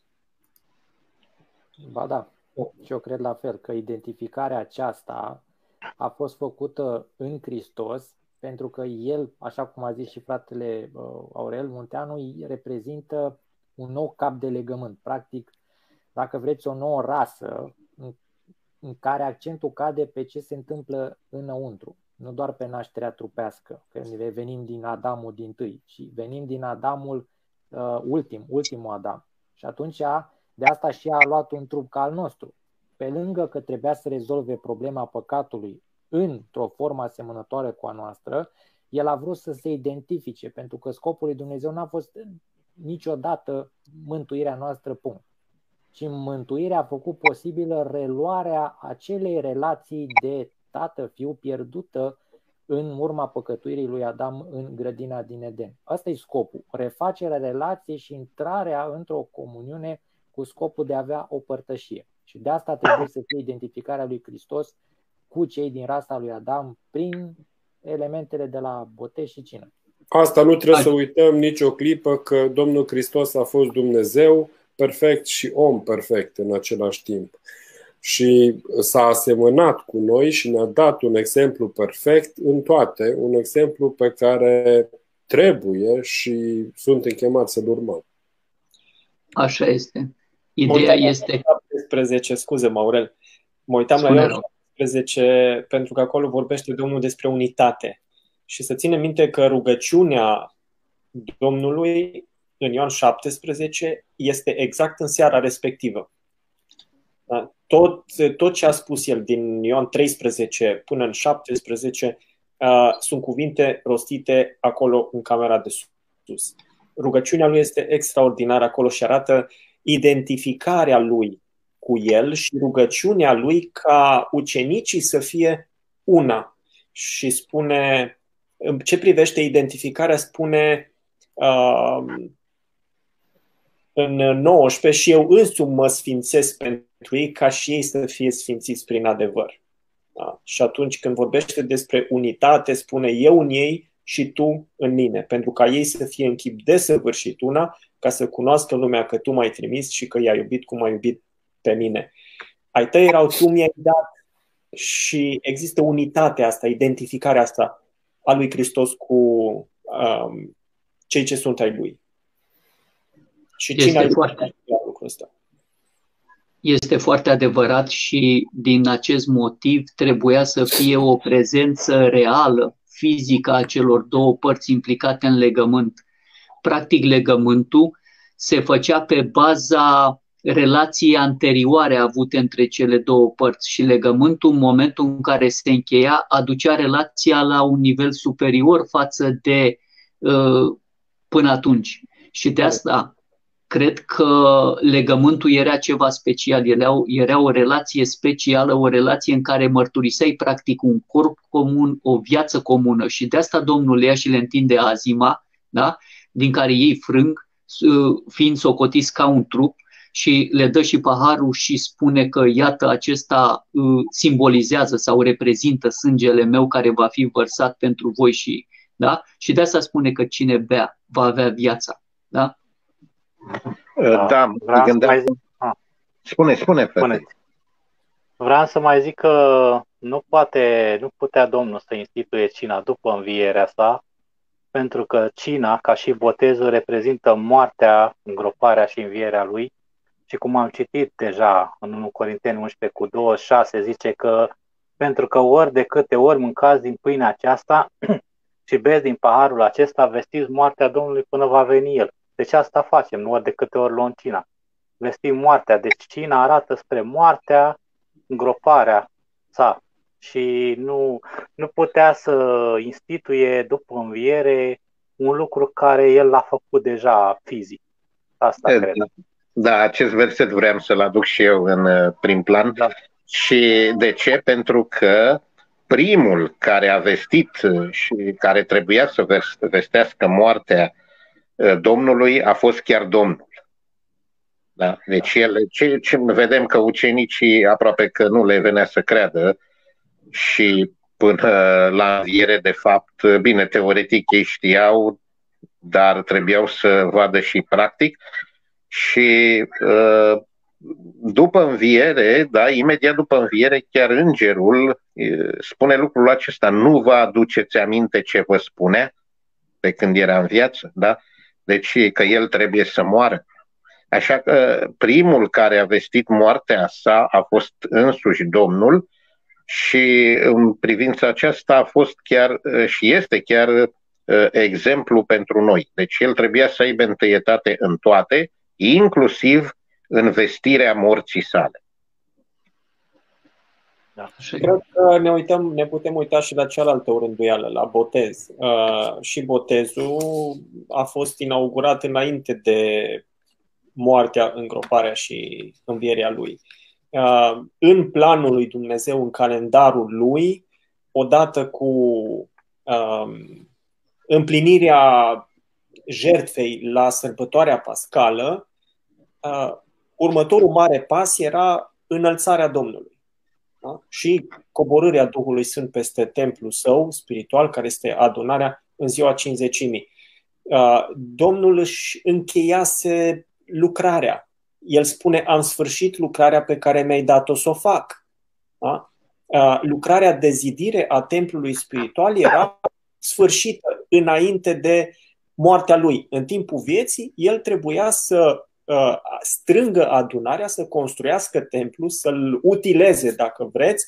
Speaker 1: Ba da, și eu cred la fel că identificarea aceasta a fost făcută în Hristos pentru că El, așa cum a zis și fratele Aurel Munteanu, reprezintă un nou cap de legământ. Practic, dacă vreți, o nouă rasă în care accentul cade pe ce se întâmplă înăuntru, nu doar pe nașterea trupească, că venim din Adamul dintâi, ci venim din Adamul ultimul Adam. Și atunci de asta și a luat un trup ca al nostru. Pe lângă că trebuia să rezolve problema păcatului într-o formă asemănătoare cu a noastră, el a vrut să se identifice, pentru că scopul lui Dumnezeu n-a fost niciodată mântuirea noastră, punct. Ci mântuirea a făcut posibilă reluarea acelei relații de tată-fiu pierdută în urma păcătuirii lui Adam în grădina din Eden. Asta e scopul, refacerea relației și intrarea într-o comuniune cu scopul de a avea o părtășie. Și de asta trebuie să fie identificarea lui Hristos cu cei din rasa lui Adam prin elementele de la botez și cină.
Speaker 5: Asta nu trebuie să uităm nicio clipă, că Domnul Hristos a fost Dumnezeu perfect și om perfect în același timp. Și s-a asemănat cu noi și ne-a dat un exemplu perfect în toate, un exemplu pe care trebuie și suntem chemați să-l urmăm.
Speaker 3: Așa este. Ideea este...
Speaker 2: 17, scuze, Aurel. Mă uitam la Ioan 17 pentru că acolo vorbește Domnul despre unitate. Și să ținem minte că rugăciunea Domnului în Ioan 17 este exact în seara respectivă. Tot ce a spus el din Ioan 13 până în 17 sunt cuvinte rostite acolo în camera de sus. Rugăciunea lui este extraordinară acolo și arată identificarea lui cu el și rugăciunea lui ca ucenicii să fie una. Și spune, în ce privește identificarea, spune în 19, și eu însumi mă sfințesc pentru ei ca și ei să fie sfințiți prin adevăr. Da? Și atunci când vorbește despre unitate, spune eu în ei și tu în mine, pentru ca ei să fie în chip desăvârșit una, ca să cunoască lumea că tu m-ai trimis și că i-ai iubit cum ai iubit pe mine. Ai tăi erau, tu mi-ai dat. Și există unitatea asta, identificarea asta a lui Hristos cu cei ce sunt ai lui. Și cine a lucrul ăsta?
Speaker 3: Este foarte adevărat și din acest motiv trebuia să fie o prezență reală, fizică a celor două părți implicate în legământ. Practic, legământul se făcea pe baza relației anterioare avute între cele două părți și legământul, în momentul în care se încheia, aducea relația la un nivel superior față de până atunci. Și de asta cred că legământul era ceva special, era o relație specială, o relație în care mărturiseai practic un corp comun, o viață comună. Și de asta Domnul le ia și le întinde azima, da? Din care ei frâng, fiind socotiți ca un trup, și le dă și paharul și spune că iată, acesta simbolizează sau reprezintă sângele meu care va fi vărsat pentru voi. Și de asta spune că cine bea va avea viața. Da?
Speaker 6: Da, mă gândeam. Spune.
Speaker 4: Vreau să mai zic că nu putea Domnul să instituie cina după învierea sa, pentru că cina, ca și botezul, reprezintă moartea, îngroparea și învierea lui. Și cum am citit deja în 1 Corinteni 11:26, zice că pentru că ori de câte ori mâncați din pâinea aceasta și beți din paharul acesta, vestiți moartea Domnului până va veni El. Deci asta facem, nu ori de câte ori luăm cina. Vestim moartea. Deci cina arată spre moartea, îngroparea sa. Și nu putea să instituie după înviere un lucru care El l-a făcut deja fizic. Asta cred.
Speaker 6: Da, acest verset vreau să-l aduc și eu în prim plan. Da. Și de ce? Pentru că primul care a vestit și care trebuia să vestească moartea Domnului a fost chiar Domnul. Da? Deci vedem că ucenicii aproape că nu le venea să creadă și până la înviere, de fapt, bine, teoretic ei știau, dar trebuiau să vadă și practic. Și după înviere, da, imediat după înviere, chiar îngerul spune lucrul acesta: nu vă aduceți aminte ce vă spunea pe când era în viață, da? Deci că el trebuie să moară. Așa că primul care a vestit moartea sa a fost însuși Domnul și în privința aceasta a fost chiar și este chiar exemplu pentru noi. Deci el trebuia să aibă întâietate în toate, inclusiv în vestirea morții sale.
Speaker 2: Cred că ne putem uita și la cealaltă rânduială, la botez. Și botezul a fost inaugurat înainte de moartea, îngroparea și învierea lui. În planul lui Dumnezeu, în calendarul lui, odată cu împlinirea jertfei la sărbătoarea pascală, următorul mare pas era înălțarea Domnului. Da? Și coborârea Duhului Sfânt peste templul său spiritual, care este adunarea în ziua Cincizecimii. Domnul își încheiase lucrarea. El spune, am sfârșit lucrarea pe care mi-ai dat-o să o fac. Da? Lucrarea de zidire a templului spiritual era sfârșită înainte de moartea lui. În timpul vieții, el trebuia să strângă adunarea, să construiască templul, să-l utileze, dacă vreți,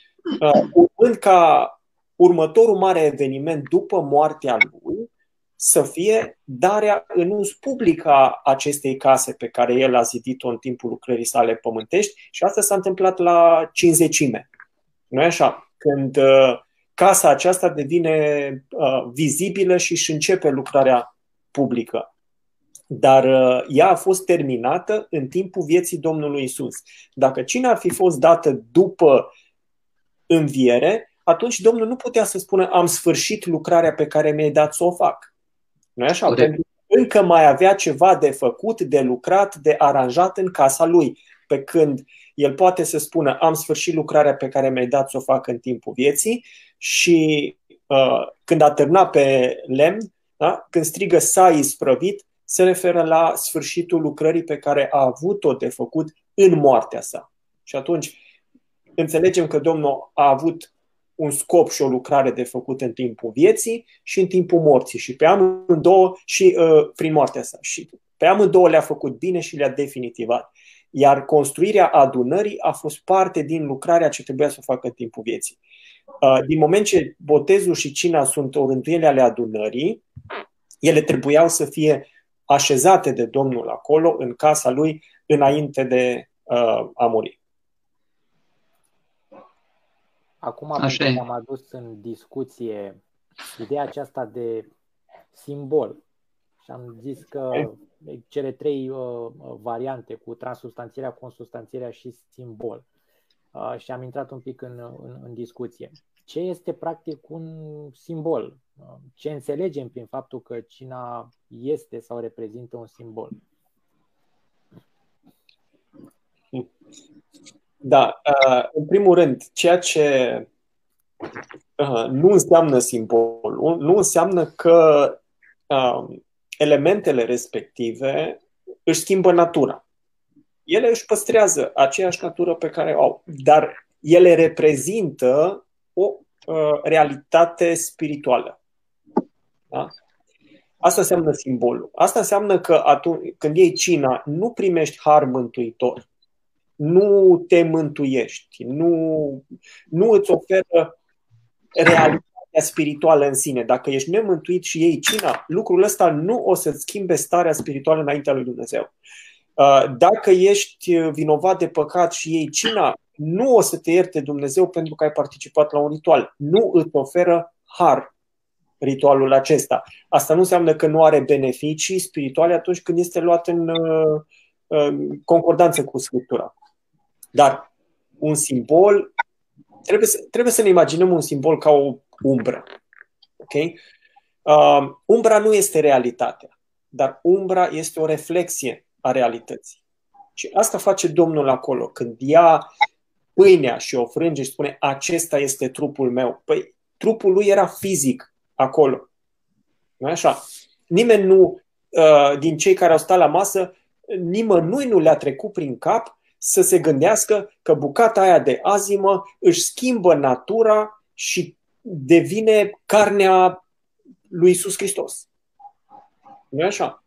Speaker 2: urmând ca următorul mare eveniment după moartea lui să fie darea în uz public a acestei case pe care el a zidit-o în timpul lucrării sale pământești, și asta s-a întâmplat la Cincizecime. Nu e așa? Când casa aceasta devine vizibilă și își începe lucrarea publică. Dar ea a fost terminată în timpul vieții Domnului Isus. Dacă cina ar fi fost dată după înviere, atunci Domnul nu putea să spună, am sfârșit lucrarea pe care mi-ai dat să o fac. Nu e așa? Pentru că încă mai avea ceva de făcut, de lucrat, de aranjat în casa lui. Pe când el poate să spună, am sfârșit lucrarea pe care mi-ai dat să o fac în timpul vieții, și când a târnat pe lemn, da? Când strigă s-a isprăvit, se referă la sfârșitul lucrării pe care a avut-o de făcut în moartea sa. Și atunci înțelegem că Domnul a avut un scop și o lucrare de făcut în timpul vieții și în timpul morții, și pe amândouă și prin moartea sa. Și pe amândouă le-a făcut bine și le-a definitivat. Iar construirea adunării a fost parte din lucrarea ce trebuia să o facă în timpul vieții. Din moment ce botezul și cina sunt o rânduiele ale adunării, ele trebuiau să fie așezate de Domnul acolo, în casa lui, înainte de a muri.
Speaker 1: Acum am adus în discuție ideea aceasta de simbol. Și am zis că cele trei variante, cu transubstanțierea, consubstanțierea și simbol. Și am intrat un pic în discuție. Ce este practic un simbol? Ce înțelegem prin faptul că cina este sau reprezintă un simbol?
Speaker 2: Da, în primul rând, ceea ce nu înseamnă simbolul, nu înseamnă că elementele respective își schimbă natura. Ele își păstrează aceeași natură pe care o au, dar ele reprezintă o realitate spirituală. Da? Asta înseamnă simbolul. Asta înseamnă că atunci când iei cina, nu primești har mântuitor, nu te mântuiești, nu îți oferă realitatea spirituală în sine. Dacă ești nemântuit și iei cina, lucrul ăsta nu o să-ți schimbe starea spirituală înaintea lui Dumnezeu. Dacă ești vinovat de păcat și iei cina, nu o să te ierte Dumnezeu pentru că ai participat la un ritual. Nu îți oferă har ritualul acesta. Asta nu înseamnă că nu are beneficii spirituale atunci când este luat în concordanță cu Scriptura. Dar un simbol, trebuie să ne imaginăm un simbol ca o umbră. Okay? Umbra nu este realitatea, dar umbra este o reflexie a realității. Și asta face Domnul acolo, când ia pâinea și o frânge și spune, acesta este trupul meu. Păi, trupul lui era fizic acolo. Nu așa? Nimeni nu, din cei care au stat la masă, nimănui nu le-a trecut prin cap să se gândească că bucata aia de azimă își schimbă natura și devine carnea lui Iisus Hristos. Nu așa?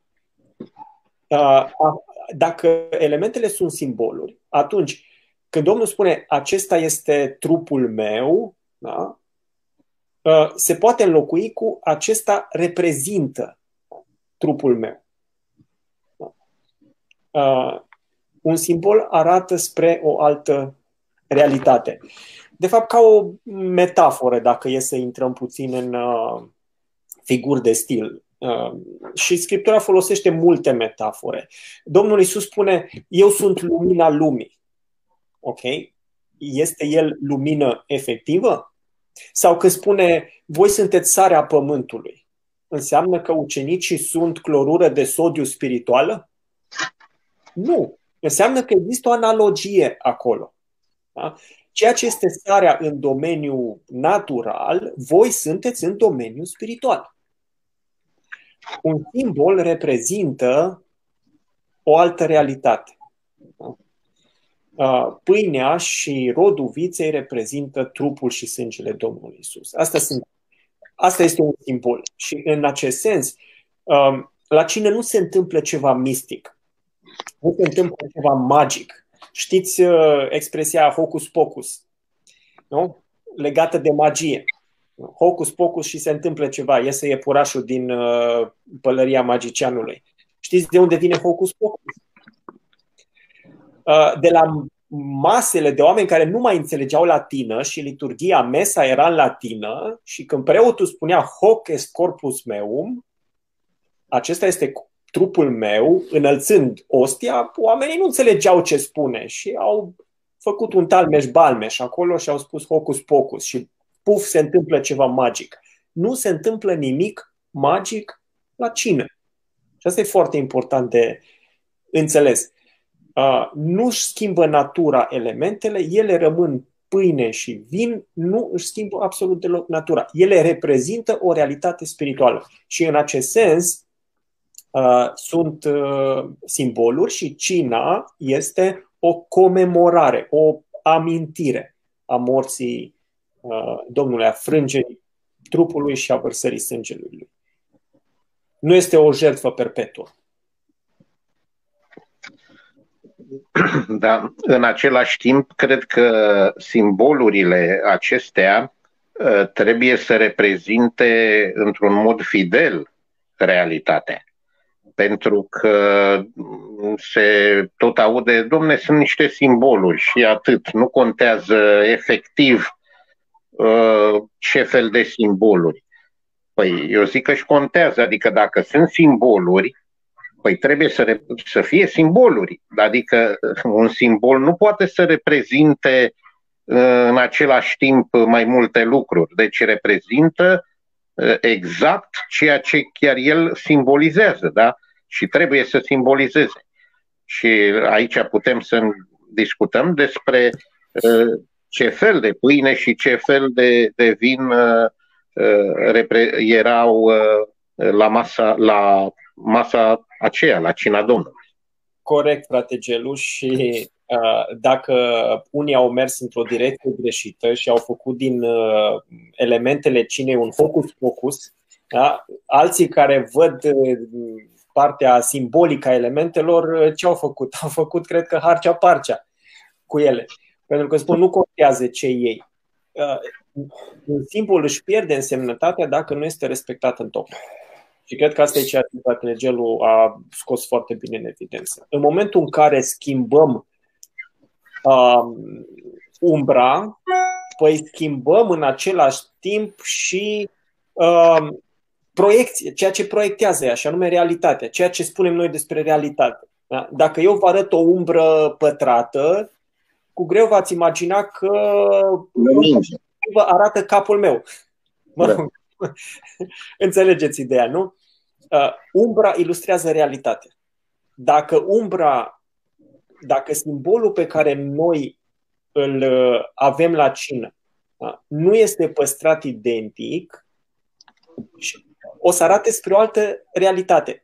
Speaker 2: Dacă elementele sunt simboluri, atunci când Domnul spune acesta este trupul meu, da? Se poate înlocui cu acesta reprezintă trupul meu. Un simbol arată spre o altă realitate. De fapt, ca o metaforă, dacă e să intrăm puțin în figuri de stil. Și Scriptura folosește multe metafore. Domnul Iisus spune, eu sunt lumina lumii. Ok? Este El lumină efectivă? Sau că spune, voi sunteți sarea pământului. Înseamnă că ucenicii sunt clorură de sodiu spirituală? Nu. Înseamnă că există o analogie acolo. Da? Ceea ce este sarea în domeniul natural, voi sunteți în domeniul spiritual. Un simbol reprezintă o altă realitate. Pâinea și rodul viței reprezintă trupul și sângele Domnului Iisus. Asta este un simbol. Și în acest sens, la cină nu se întâmplă ceva mistic. Nu se întâmplă ceva magic. Știți expresia hocus pocus, nu? Legată de magie. Hocus pocus și se întâmplă ceva. Iese iepurașul din pălăria magicianului. Știți de unde vine hocus pocus? De la masele de oameni care nu mai înțelegeau latină și liturgia, mesa era în latină și când preotul spunea hoc est corpus meum, acesta este trupul meu, înălțând ostia, oamenii nu înțelegeau ce spune și au făcut un talmeș-balmeș acolo și au spus hocus pocus și puf, se întâmplă ceva magic. Nu se întâmplă nimic magic la cină. Și asta e foarte important de înțeles. Nu își schimbă natura elementele, ele rămân pâine și vin, nu își schimbă absolut deloc natura. Ele reprezintă o realitate spirituală. Și în acest sens sunt simboluri și cina este o comemorare, o amintire a morții Domnului, a frângerii trupului și a vărsării sângelui lui. Nu este o jertfă perpetuă.
Speaker 6: Da, în același timp, cred că simbolurile acestea trebuie să reprezinte într-un mod fidel realitatea. Pentru că se tot aude, domne, sunt niște simboluri și atât. Nu contează efectiv ce fel de simboluri. Păi eu zic că și contează, adică dacă sunt simboluri, păi trebuie să fie simboluri. Adică un simbol nu poate să reprezinte în același timp mai multe lucruri. Deci reprezintă exact ceea ce chiar el simbolizează, da? Și trebuie să simbolizeze. Și aici putem să discutăm despre ce fel de pâine și ce fel de vin erau la masa aceea, la cina Domnului.
Speaker 2: Corect, frate Gelu, și dacă unii au mers într-o direcție greșită și au făcut din elementele cinei un hocus-pocus, da? Alții care văd partea simbolică a elementelor, ce au făcut? Au făcut, cred că, harcea-parcea cu ele. Pentru că spun, nu contează ce iei. Un simbol își pierde însemnătatea dacă nu este respectat în top. Și cred că asta e ceea ce fratele Gelu a scos foarte bine în evidență. În momentul în care schimbăm umbra, păi schimbăm în același timp și proiecție, ceea ce proiectează ea, și anume realitatea, ceea ce spunem noi despre realitate. Da? Dacă eu vă arăt o umbră pătrată, cu greu v-ați imagina că vă arată capul meu. Mă rog. Înțelegeți ideea, nu? Umbra ilustrează realitatea. Dacă simbolul pe care noi îl avem la cină nu este păstrat identic, o să arate spre o altă realitate.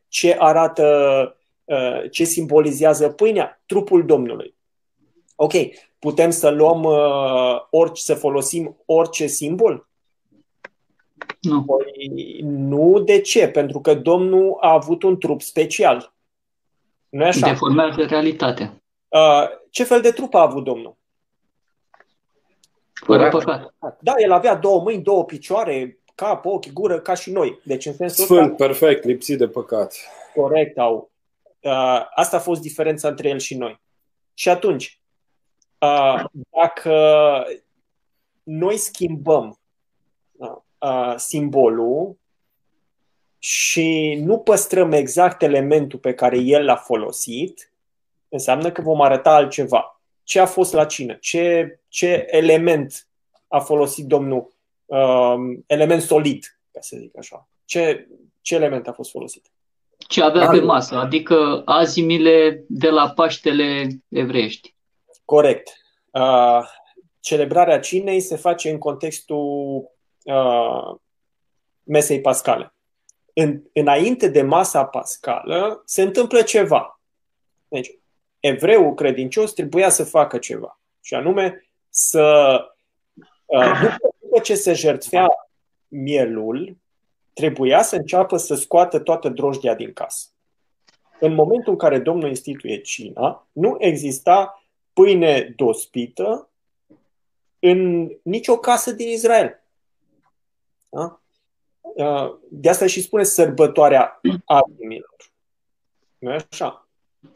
Speaker 2: Ce simbolizează pâinea? Trupul Domnului. Ok, putem să luăm să folosim orice simbol?
Speaker 3: Nu.
Speaker 2: Păi, nu, de ce? Pentru că Domnul a avut un trup special. Nu e așa?
Speaker 3: Deformează realitatea.
Speaker 2: Ce fel de trup a avut Domnul?
Speaker 3: Fără păcat.
Speaker 2: Da, el avea 2 mâini, 2 picioare, cap, ochi, gură, ca și noi. Deci în sensul
Speaker 5: Sfânt,
Speaker 2: ăsta,
Speaker 5: perfect, lipsit de păcat.
Speaker 2: Corect, asta a fost diferența între el și noi. Și atunci, Dacă noi schimbăm simbolul și nu păstrăm exact elementul pe care el l-a folosit, înseamnă că vom arăta altceva. Ce a fost la cină? Ce element a folosit Domnul? Element solid, ca să zic așa. Ce element a fost folosit?
Speaker 3: Ce avea pe masă, adică azimile de la Paștele evreiești.
Speaker 2: Corect. Celebrarea cinei se face în contextul mesei pascale. Înainte de masa pascală se întâmplă ceva. Deci, evreul credincios trebuia să facă ceva. Și anume după ce se jertfea mielul, trebuia să înceapă să scoată toată drojdia din casă. În momentul în care Domnul instituie cina, nu exista pâine dospită în nicio casă din Israel. Da? De asta și spune sărbătoarea azimilor. Nu e așa?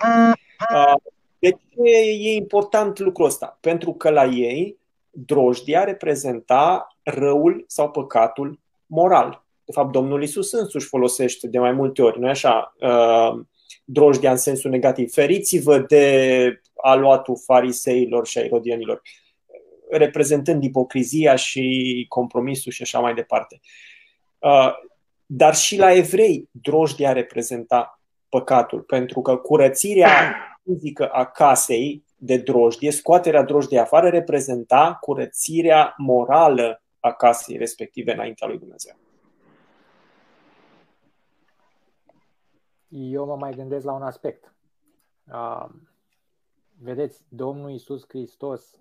Speaker 2: De ce e important lucrul ăsta? Pentru că la ei drojdia reprezenta răul sau păcatul moral. De fapt, Domnul Iisus însuși folosește de mai multe ori, nu e așa, drojdia în sensul negativ. Feriți-vă de aluatul fariseilor și a irodienilor, reprezentând ipocrizia și compromisul și așa mai departe. Dar și la evrei drojdia reprezenta păcatul, pentru că curățirea fizică a casei de drojdie, scoaterea drojdiei afară, reprezenta curățirea morală a casei respective înaintea lui Dumnezeu.
Speaker 1: Eu mă mai gândesc la un aspect. Vedeți, Domnul Iisus Hristos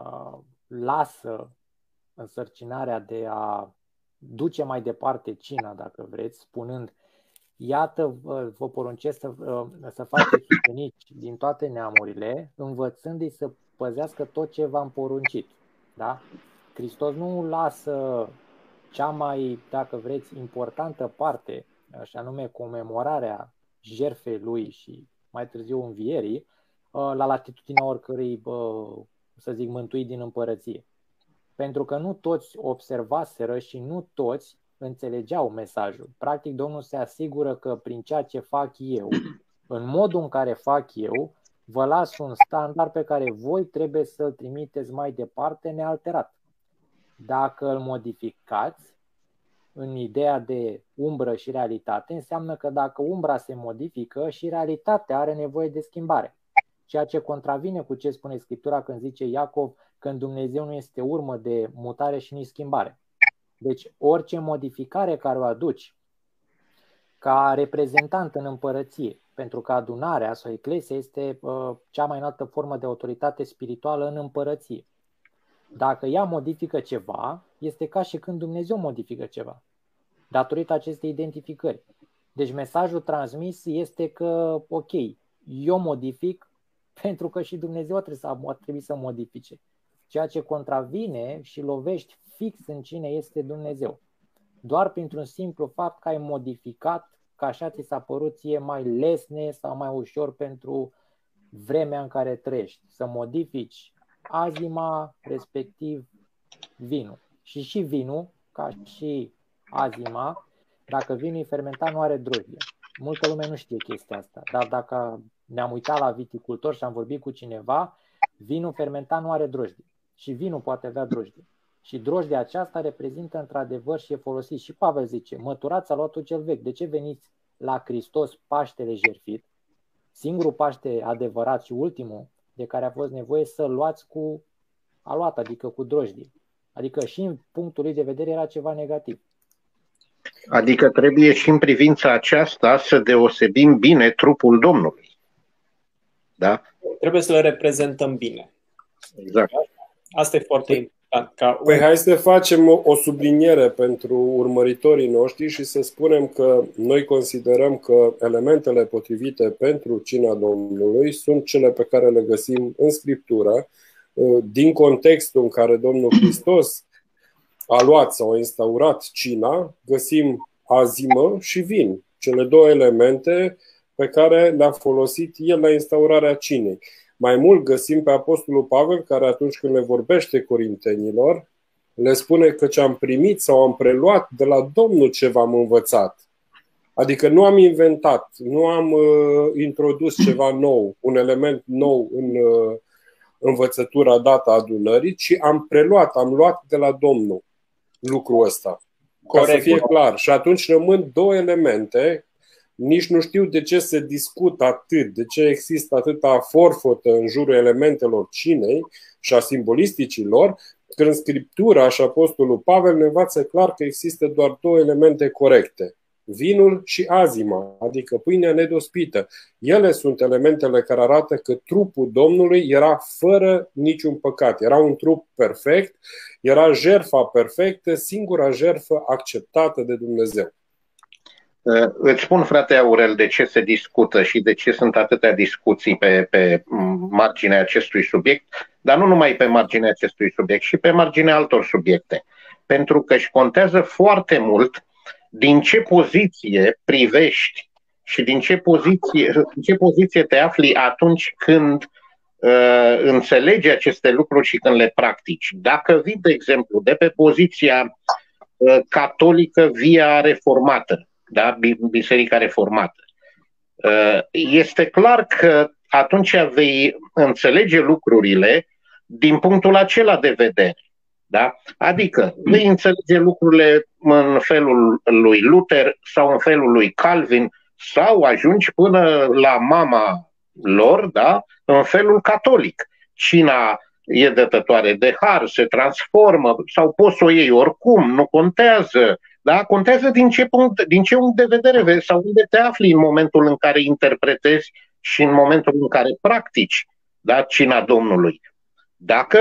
Speaker 1: lasă însărcinarea de a duce mai departe cina, dacă vreți, spunând: iată, vă poruncesc să faceți ucenici din toate neamurile, învățându-i să păzească tot ce v-am poruncit. Da? Hristos nu lasă cea mai, dacă vreți, importantă parte, și anume comemorarea jertfei lui și mai târziu învierii, la latitudinea oricărui, să zic, mântuit din împărăție. Pentru că nu toți observaseră și nu toți înțelegeau mesajul. Practic, Domnul se asigură că prin ceea ce fac eu, în modul în care fac eu, vă las un standard pe care voi trebuie să-l trimiteți mai departe nealterat. Dacă îl modificați în ideea de umbră și realitate, înseamnă că dacă umbra se modifică, și realitatea are nevoie de schimbare. Ceea ce contravine cu ce spune Scriptura când zice Iacov că în Dumnezeu nu este urmă de mutare și nici schimbare. Deci orice modificare care o aduci ca reprezentant în împărăție, pentru că adunarea sau eclesia este cea mai înaltă formă de autoritate spirituală în împărăție. Dacă ea modifică ceva, este ca și când Dumnezeu modifică ceva, datorită acestei identificări. Deci mesajul transmis este că, ok, eu modific pentru că și Dumnezeu trebuie să modifice. Ceea ce contravine și lovești fix în cine este Dumnezeu. Doar printr-un simplu fapt că ai modificat, că așa ți s-a părut ție mai lesne sau mai ușor pentru vremea în care trăiești. Să modifici azima, respectiv vinul. Și vinul, ca și azima, dacă vinul e fermentat, nu are drojdie. Multă lume nu știe chestia asta, dar dacă ne-am uitat la viticultor și am vorbit cu cineva, vinul fermentat nu are drojdie. Și vinul poate avea drojdie. Și drojdia aceasta reprezintă într-adevăr și e folosit. Și Pavel zice: măturați aluatul cel vechi. De ce veniți la Hristos Paștele jertfit, singurul Paște adevărat și ultimul de care a fost nevoie să-l luați cu aluat, adică cu drojdie. Adică și în punctul lui de vedere era ceva negativ.
Speaker 6: Adică trebuie și în privința aceasta să deosebim bine trupul Domnului. Da?
Speaker 2: Trebuie să le reprezentăm bine.
Speaker 6: Exact.
Speaker 2: Asta e foarte important.
Speaker 5: Păi hai să facem o subliniere pentru urmăritorii noștri și să spunem că noi considerăm că elementele potrivite pentru cina Domnului sunt cele pe care le găsim în Scriptură, din contextul în care Domnul Hristos a luat sau a instaurat cina, găsim azimă și vin, cele două elemente pe care le-a folosit el la instaurarea cinei. Mai mult găsim pe Apostolul Pavel, care atunci când le vorbește corintenilor, le spune că ce am primit sau am preluat de la Domnul ce v-am învățat. Adică nu am inventat, nu am introdus ceva nou, un element nou în învățătura dată adunării, ci am preluat, am luat de la Domnul lucrul ăsta. Corect. Ca să fie clar. Și atunci rămân două elemente. Nici nu știu de ce se discută atât, de ce există atâta forfotă în jurul elementelor cinei și a simbolisticilor, când Scriptura și Apostolul Pavel ne învață clar că există doar două elemente corecte. Vinul și azima, adică pâinea nedospită. Ele sunt elementele care arată că trupul Domnului era fără niciun păcat. Era un trup perfect, era jertfa perfectă, singura jertfă acceptată de Dumnezeu.
Speaker 6: Îți spun, frate Aurel, de ce se discută și de ce sunt atâtea discuții pe marginea acestui subiect, dar nu numai pe marginea acestui subiect, și pe marginea altor subiecte. Pentru că își contează foarte mult din ce poziție privești și în ce poziție te afli atunci când înțelegi aceste lucruri și când le practici. Dacă vii, de exemplu, de pe poziția catolică via reformată, da? Biserica reformată, este clar că atunci vei înțelege lucrurile din punctul acela de vedere. Da? Adică vei înțelege lucrurile în felul lui Luther sau în felul lui Calvin sau ajungi până la mama lor, da? În felul catolic. Cina e dătătoare de har, se transformă sau poți să o iei oricum, nu contează. Da? Contează din ce punct de vedere vezi sau unde te afli în momentul în care interpretezi și în momentul în care practici, da? Cina Domnului. Dacă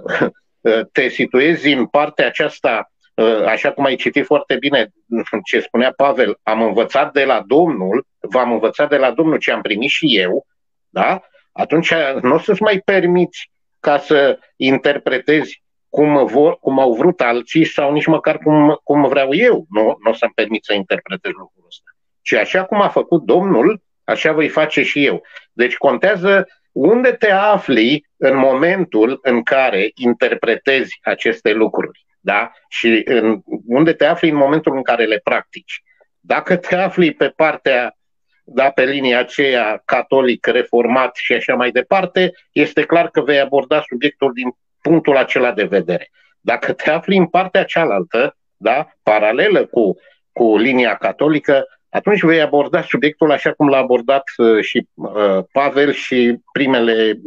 Speaker 6: te situezi în partea aceasta, așa cum ai citit foarte bine ce spunea Pavel, am învățat de la Domnul, v-am învățat de la Domnul ce am primit și eu, da? Atunci nu o să-ți mai permiți ca să interpretezi cum au vrut alții sau nici măcar cum vreau eu. Nu o să-mi permit să interpretez lucrul ăsta. Și așa cum a făcut Domnul, așa voi face și eu. Deci contează unde te afli în momentul în care interpretezi aceste lucruri, da? Și unde te afli în momentul în care le practici. Dacă te afli pe partea, da, pe linia aceea catolic, reformat și așa mai departe, este clar că vei aborda subiectul din punctul acela de vedere. Dacă te afli în partea cealaltă, da, paralelă cu linia catolică, atunci vei aborda subiectul așa cum l-a abordat și Pavel și primele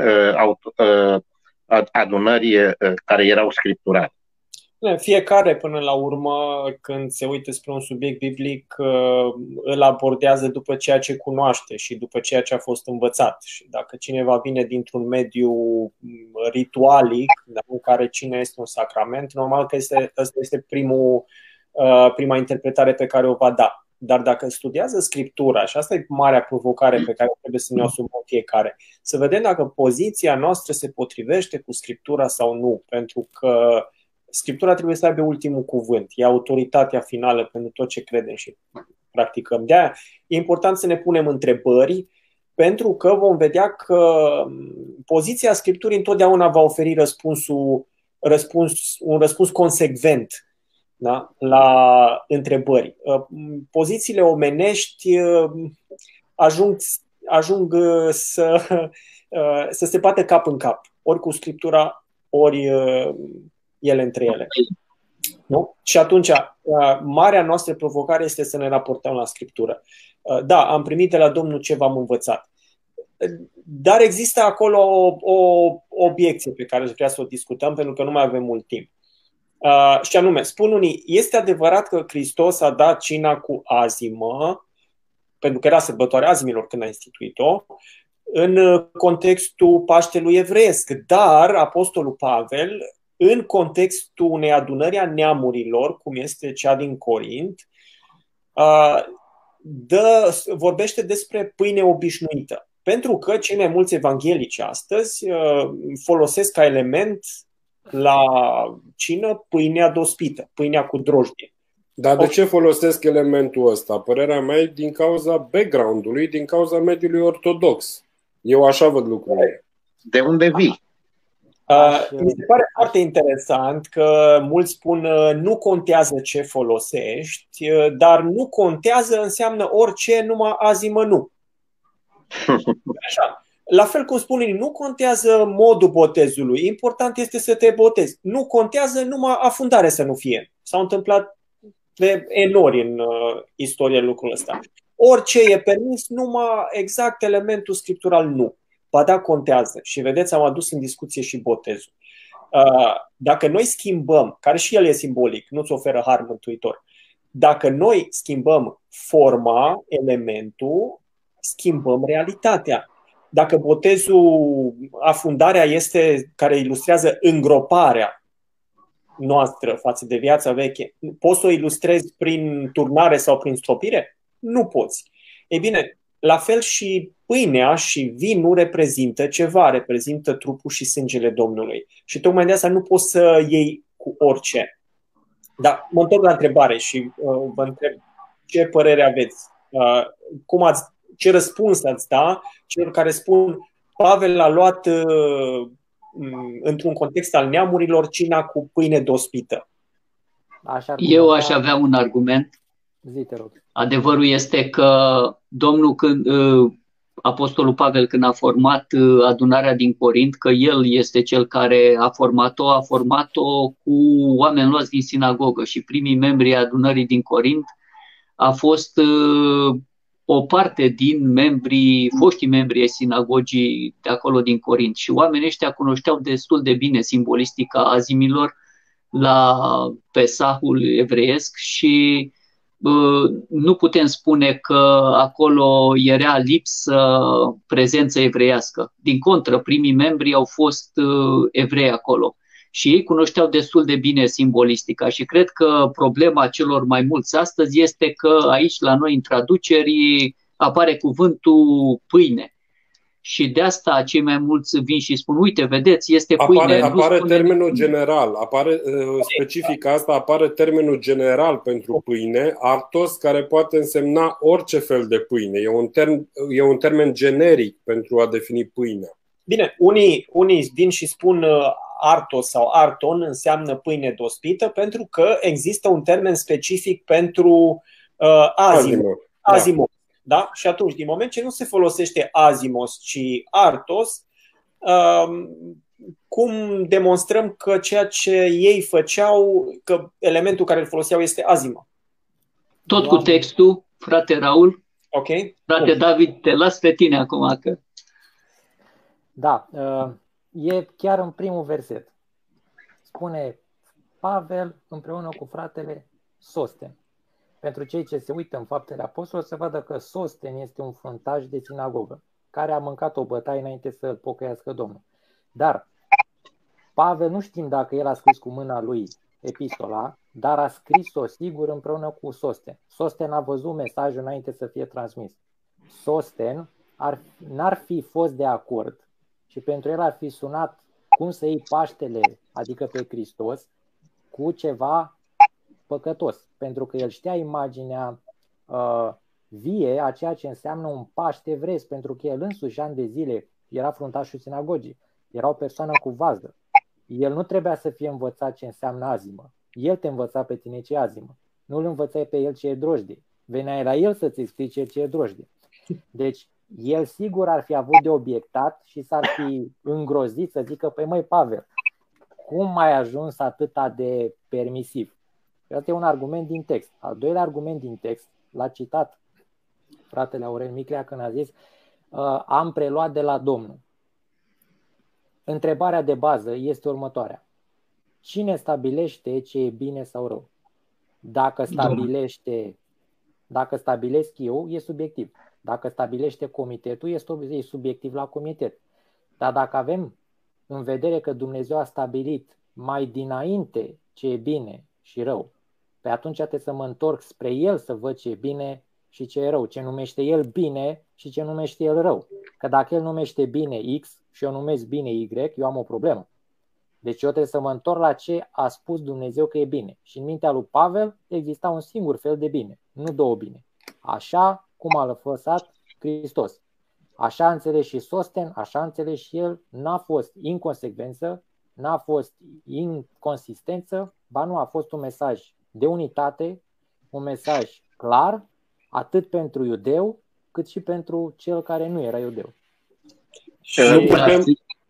Speaker 6: adunări care erau scripturale.
Speaker 2: Fiecare, până la urmă, când se uită spre un subiect biblic, îl abordează după ceea ce cunoaște și după ceea ce a fost învățat. Și dacă cineva vine dintr-un mediu ritualic, în care cina este un sacrament, normal că ăsta este prima interpretare pe care o va da. Dar dacă studiază Scriptura, și asta e marea provocare pe care trebuie să ne asumăm fiecare, să vedem dacă poziția noastră se potrivește cu Scriptura sau nu, pentru că Scriptura trebuie să aibă ultimul cuvânt, e autoritatea finală pentru tot ce credem și practicăm. De-aia e important să ne punem întrebări, pentru că vom vedea că poziția Scripturii întotdeauna va oferi un răspuns consecvent, da? La întrebări. Pozițiile omenești ajung să se bată cap în cap, ori cu Scriptura, ori ele între ele. Nu? Și atunci, marea noastră provocare este să ne raportăm la Scriptură. Da, am primit de la Domnul ce v-am învățat. Dar există acolo o obiecție pe care vreau să o discutăm, pentru că nu mai avem mult timp. Și anume, spun unii, este adevărat că Hristos a dat cina cu azimă, pentru că era sărbătoarea azimilor când a instituit-o, în contextul Paștelui evreiesc, dar Apostolul Pavel, în contextul unei adunări a neamurilor, cum este cea din Corint, vorbește despre pâine obișnuită. Pentru că cei mai mulți evanghelici astăzi folosesc ca element la cină pâinea dospită, pâinea cu drojdie.
Speaker 5: Dar de ce folosesc elementul ăsta? Părerea mea e din cauza background-ului, din cauza mediului ortodox. Eu așa văd lucrurile.
Speaker 6: De unde vii?
Speaker 2: Mi se pare foarte interesant că mulți spun nu contează ce folosești, dar nu contează înseamnă orice, numai azimă nu. Așa. La fel cum spun ei, nu contează modul botezului, important este să te botezi. Nu contează numai afundare să nu fie. S-au întâmplat de enori în istorie lucrul ăsta. Orice e permis, numai exact elementul scriptural nu. Ba da, contează. Și vedeți, am adus în discuție și botezul. Dacă noi schimbăm, care și el e simbolic, nu-ți oferă har mântuitor, dacă noi schimbăm forma, elementul, schimbăm realitatea. Dacă botezul, afundarea este care ilustrează îngroparea noastră față de viața veche, poți să o ilustrezi prin turnare sau prin stropire? Nu poți. Ei bine, la fel și pâinea și vinul reprezintă ceva, reprezintă trupul și sângele Domnului. Și tocmai de asta nu poți să iei cu orice. Dar mă întorc la întrebare și vă întreb ce părere aveți. Ce răspuns ați da celor care spun Pavel a luat într-un context al neamurilor cina cu pâine dospită?
Speaker 3: Eu aș avea un argument.
Speaker 1: Zi, te rog.
Speaker 3: Adevărul este că Domnul, Apostolul Pavel, când a format adunarea din Corint, că el este cel care a format-o cu oameni luați din sinagogă și primii membri ai adunării din Corint a fost o parte din foștii membri ai sinagogii de acolo din Corint. Și oamenii ăștia cunoșteau destul de bine simbolistica azimilor la Pesahul evreiesc și nu putem spune că acolo era lipsă prezență evreiască. Din contră, primii membri au fost evrei acolo și ei cunoșteau destul de bine simbolistica și cred că problema celor mai mulți astăzi este că aici la noi în traduceri apare cuvântul pâine. Și de asta cei mai mulți vin și spun, uite, vedeți, este pâine.
Speaker 5: Apare termenul general, specific asta, apare termenul general pentru pâine, artos, care poate însemna orice fel de pâine. E un termen generic pentru a defini pâinea.
Speaker 2: Bine, unii vin și spun artos sau arton înseamnă pâine dospită pentru că există un termen specific pentru azimos. Da? Și atunci, din moment ce nu se folosește azimos, ci artos, cum demonstrăm că ceea ce ei făceau, că elementul care îl foloseau este azimă?
Speaker 3: Tot cu textul, frate Raul.
Speaker 2: Ok.
Speaker 3: Frate David, te las pe tine acum. Că...
Speaker 1: Da, e chiar în primul verset. Spune Pavel împreună cu fratele Sosten. Pentru cei ce se uită în Faptele Apostolilor, să vadă că Sosten este un fruntaș de sinagogă, care a mâncat o bătaie înainte să îl pocăiască Domnul. Dar Pavel, nu știm dacă el a scris cu mâna lui epistola, dar a scris-o sigur împreună cu Sosten. Sosten a văzut mesajul înainte să fie transmis. Sosten n-ar fi fost de acord și pentru el ar fi sunat cum să iei Paștele, adică pe Hristos, cu ceva păcătos, pentru că el știa imaginea vie a ceea ce înseamnă un Paște evresc, pentru că el însuși ani de zile era fruntașul sinagogii, era o persoană cu vază. El nu trebuia să fie învățat ce înseamnă azimă. El te învăța pe tine ce e azimă. Nu îl învățai pe el ce e drojdie. Veneai la el să-ți explice ce e drojdie. Deci, el sigur ar fi avut de obiectat și s-ar fi îngrozit să zică, păi măi Pavel, cum ai ajuns atâta de permisiv? Asta e un argument din text. Al doilea argument din text, l-a citat fratele Aurel Miclea când a zis am preluat de la Domnul. Întrebarea de bază este următoarea. Cine stabilește ce e bine sau rău? Dacă stabilesc eu, e subiectiv. Dacă stabilește comitetul, e subiectiv la comitet. Dar dacă avem în vedere că Dumnezeu a stabilit mai dinainte ce e bine și rău, pe atunci trebuie să mă întorc spre El să văd ce e bine și ce e rău, ce numește El bine și ce numește El rău. Că dacă El numește bine X și eu numesc bine Y, eu am o problemă. Deci eu trebuie să mă întorc la ce a spus Dumnezeu că e bine. Și în mintea lui Pavel exista un singur fel de bine, nu două bine. Așa cum a lăsat Hristos. Așa a înțeles și Sosten, așa a înțeles și el, n-a fost inconsecvență, n-a fost inconsistență, ba nu, a fost un mesaj de unitate, un mesaj clar, atât pentru iudeu, cât și pentru cel care nu era iudeu.
Speaker 2: Și
Speaker 5: Nu putem,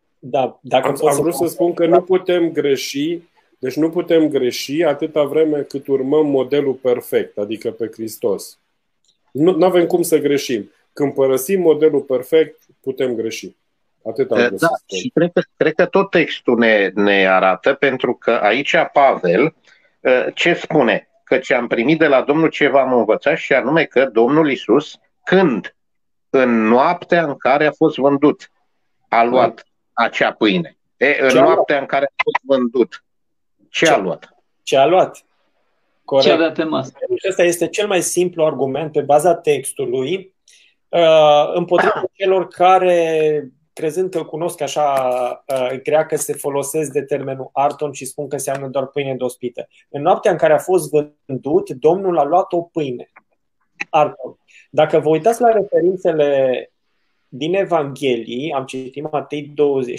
Speaker 2: dacă
Speaker 5: am vrut să spun că nu putem greși, deci nu putem greși atâta vreme cât urmăm modelul perfect, adică pe Hristos. Nu avem cum să greșim. Când părăsim modelul perfect, putem greși. Atât am vrut să spun.
Speaker 6: Și cred că tot textul ne arată, pentru că aici Pavel ce spune? Că ce am primit de la Domnul ce v-am învățat, și anume că Domnul Iisus, când? În noaptea în care a fost vândut, a luat acea pâine. În noaptea în care a fost vândut, ce a luat?
Speaker 2: Ce a luat? Corect.
Speaker 3: Ce avea pe masă?
Speaker 2: Ăsta este cel mai simplu argument pe baza textului împotriva celor care, crezând că îl cunosc așa greacă, se folosesc de termenul arton și spun că înseamnă doar pâine dospită. În noaptea în care a fost vândut, Domnul a luat o pâine. Arton. Dacă vă uitați la referințele din Evanghelii, am citit Matei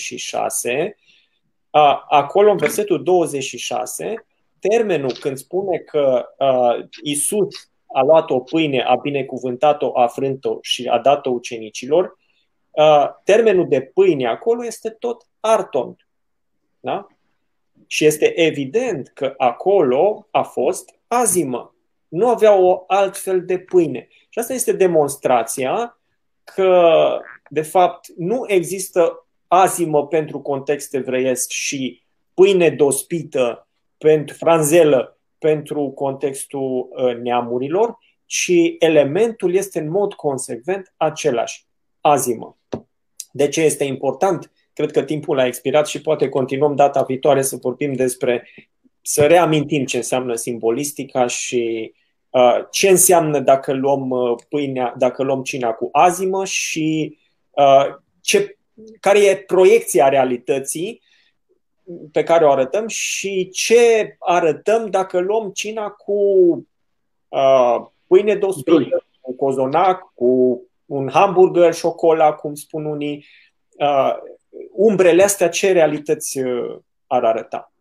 Speaker 2: 26, acolo în versetul 26, termenul când spune că Iisus a luat o pâine, a binecuvântat-o, a frânt-o și a dat-o ucenicilor, termenul de pâine acolo este tot arton. Da? Și este evident că acolo a fost azimă. Nu avea o altfel de pâine. Și asta este demonstrația că, de fapt, nu există azimă pentru context evreiesc și pâine dospită pentru franzelă pentru contextul neamurilor, ci elementul este în mod consecvent același, azimă. De ce este important? Cred că timpul a expirat și poate continuăm data viitoare să vorbim să reamintim ce înseamnă simbolistica și ce înseamnă dacă luăm cina cu azimă și care e proiecția realității pe care o arătăm și ce arătăm dacă luăm cina cu pâine dospită, cu cozonac, cu un hamburger, șocola, cum spun unii. Umbrele astea, ce realități ar arăta?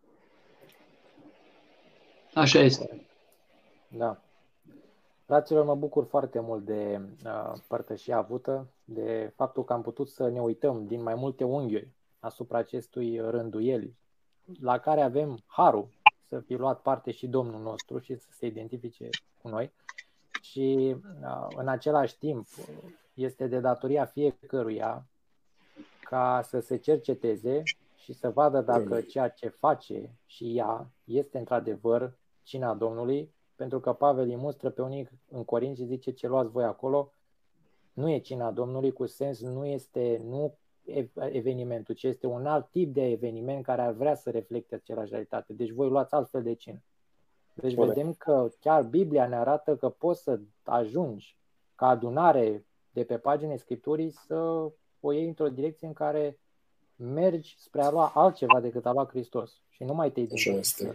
Speaker 3: Așa este.
Speaker 1: Da. Fraților, mă bucur foarte mult de părtășia avută, de faptul că am putut să ne uităm din mai multe unghiuri asupra acestui rânduieli, la care avem harul să fi luat parte și Domnul nostru și să se identifice cu noi. Și în același timp este de datoria fiecăruia ca să se cerceteze și să vadă dacă ceea ce face și ea este într-adevăr cina Domnului, pentru că Pavel îi mustră pe unii în Corint și zice: ce luați voi acolo nu e cina Domnului, cu sens nu evenimentul, ci este un alt tip de eveniment care ar vrea să reflecte același realitate. Deci voi luați altfel de cină. Deci vedem că chiar Biblia ne arată că poți să ajungi ca adunare de pe paginile Scripturii să o iei într-o direcție în care mergi spre a lua altceva decât a lua Hristos și nu mai te identifici.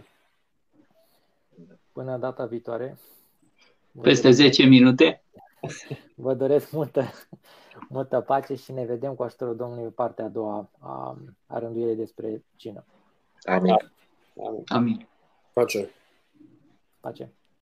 Speaker 1: Până data viitoare.
Speaker 3: Peste 10 minute.
Speaker 1: Vă doresc multă pace și ne vedem cu ajutorul Domnului partea a doua a rânduielii despre cină.
Speaker 6: Amin.
Speaker 3: Amin.
Speaker 5: Pace.
Speaker 1: Pace.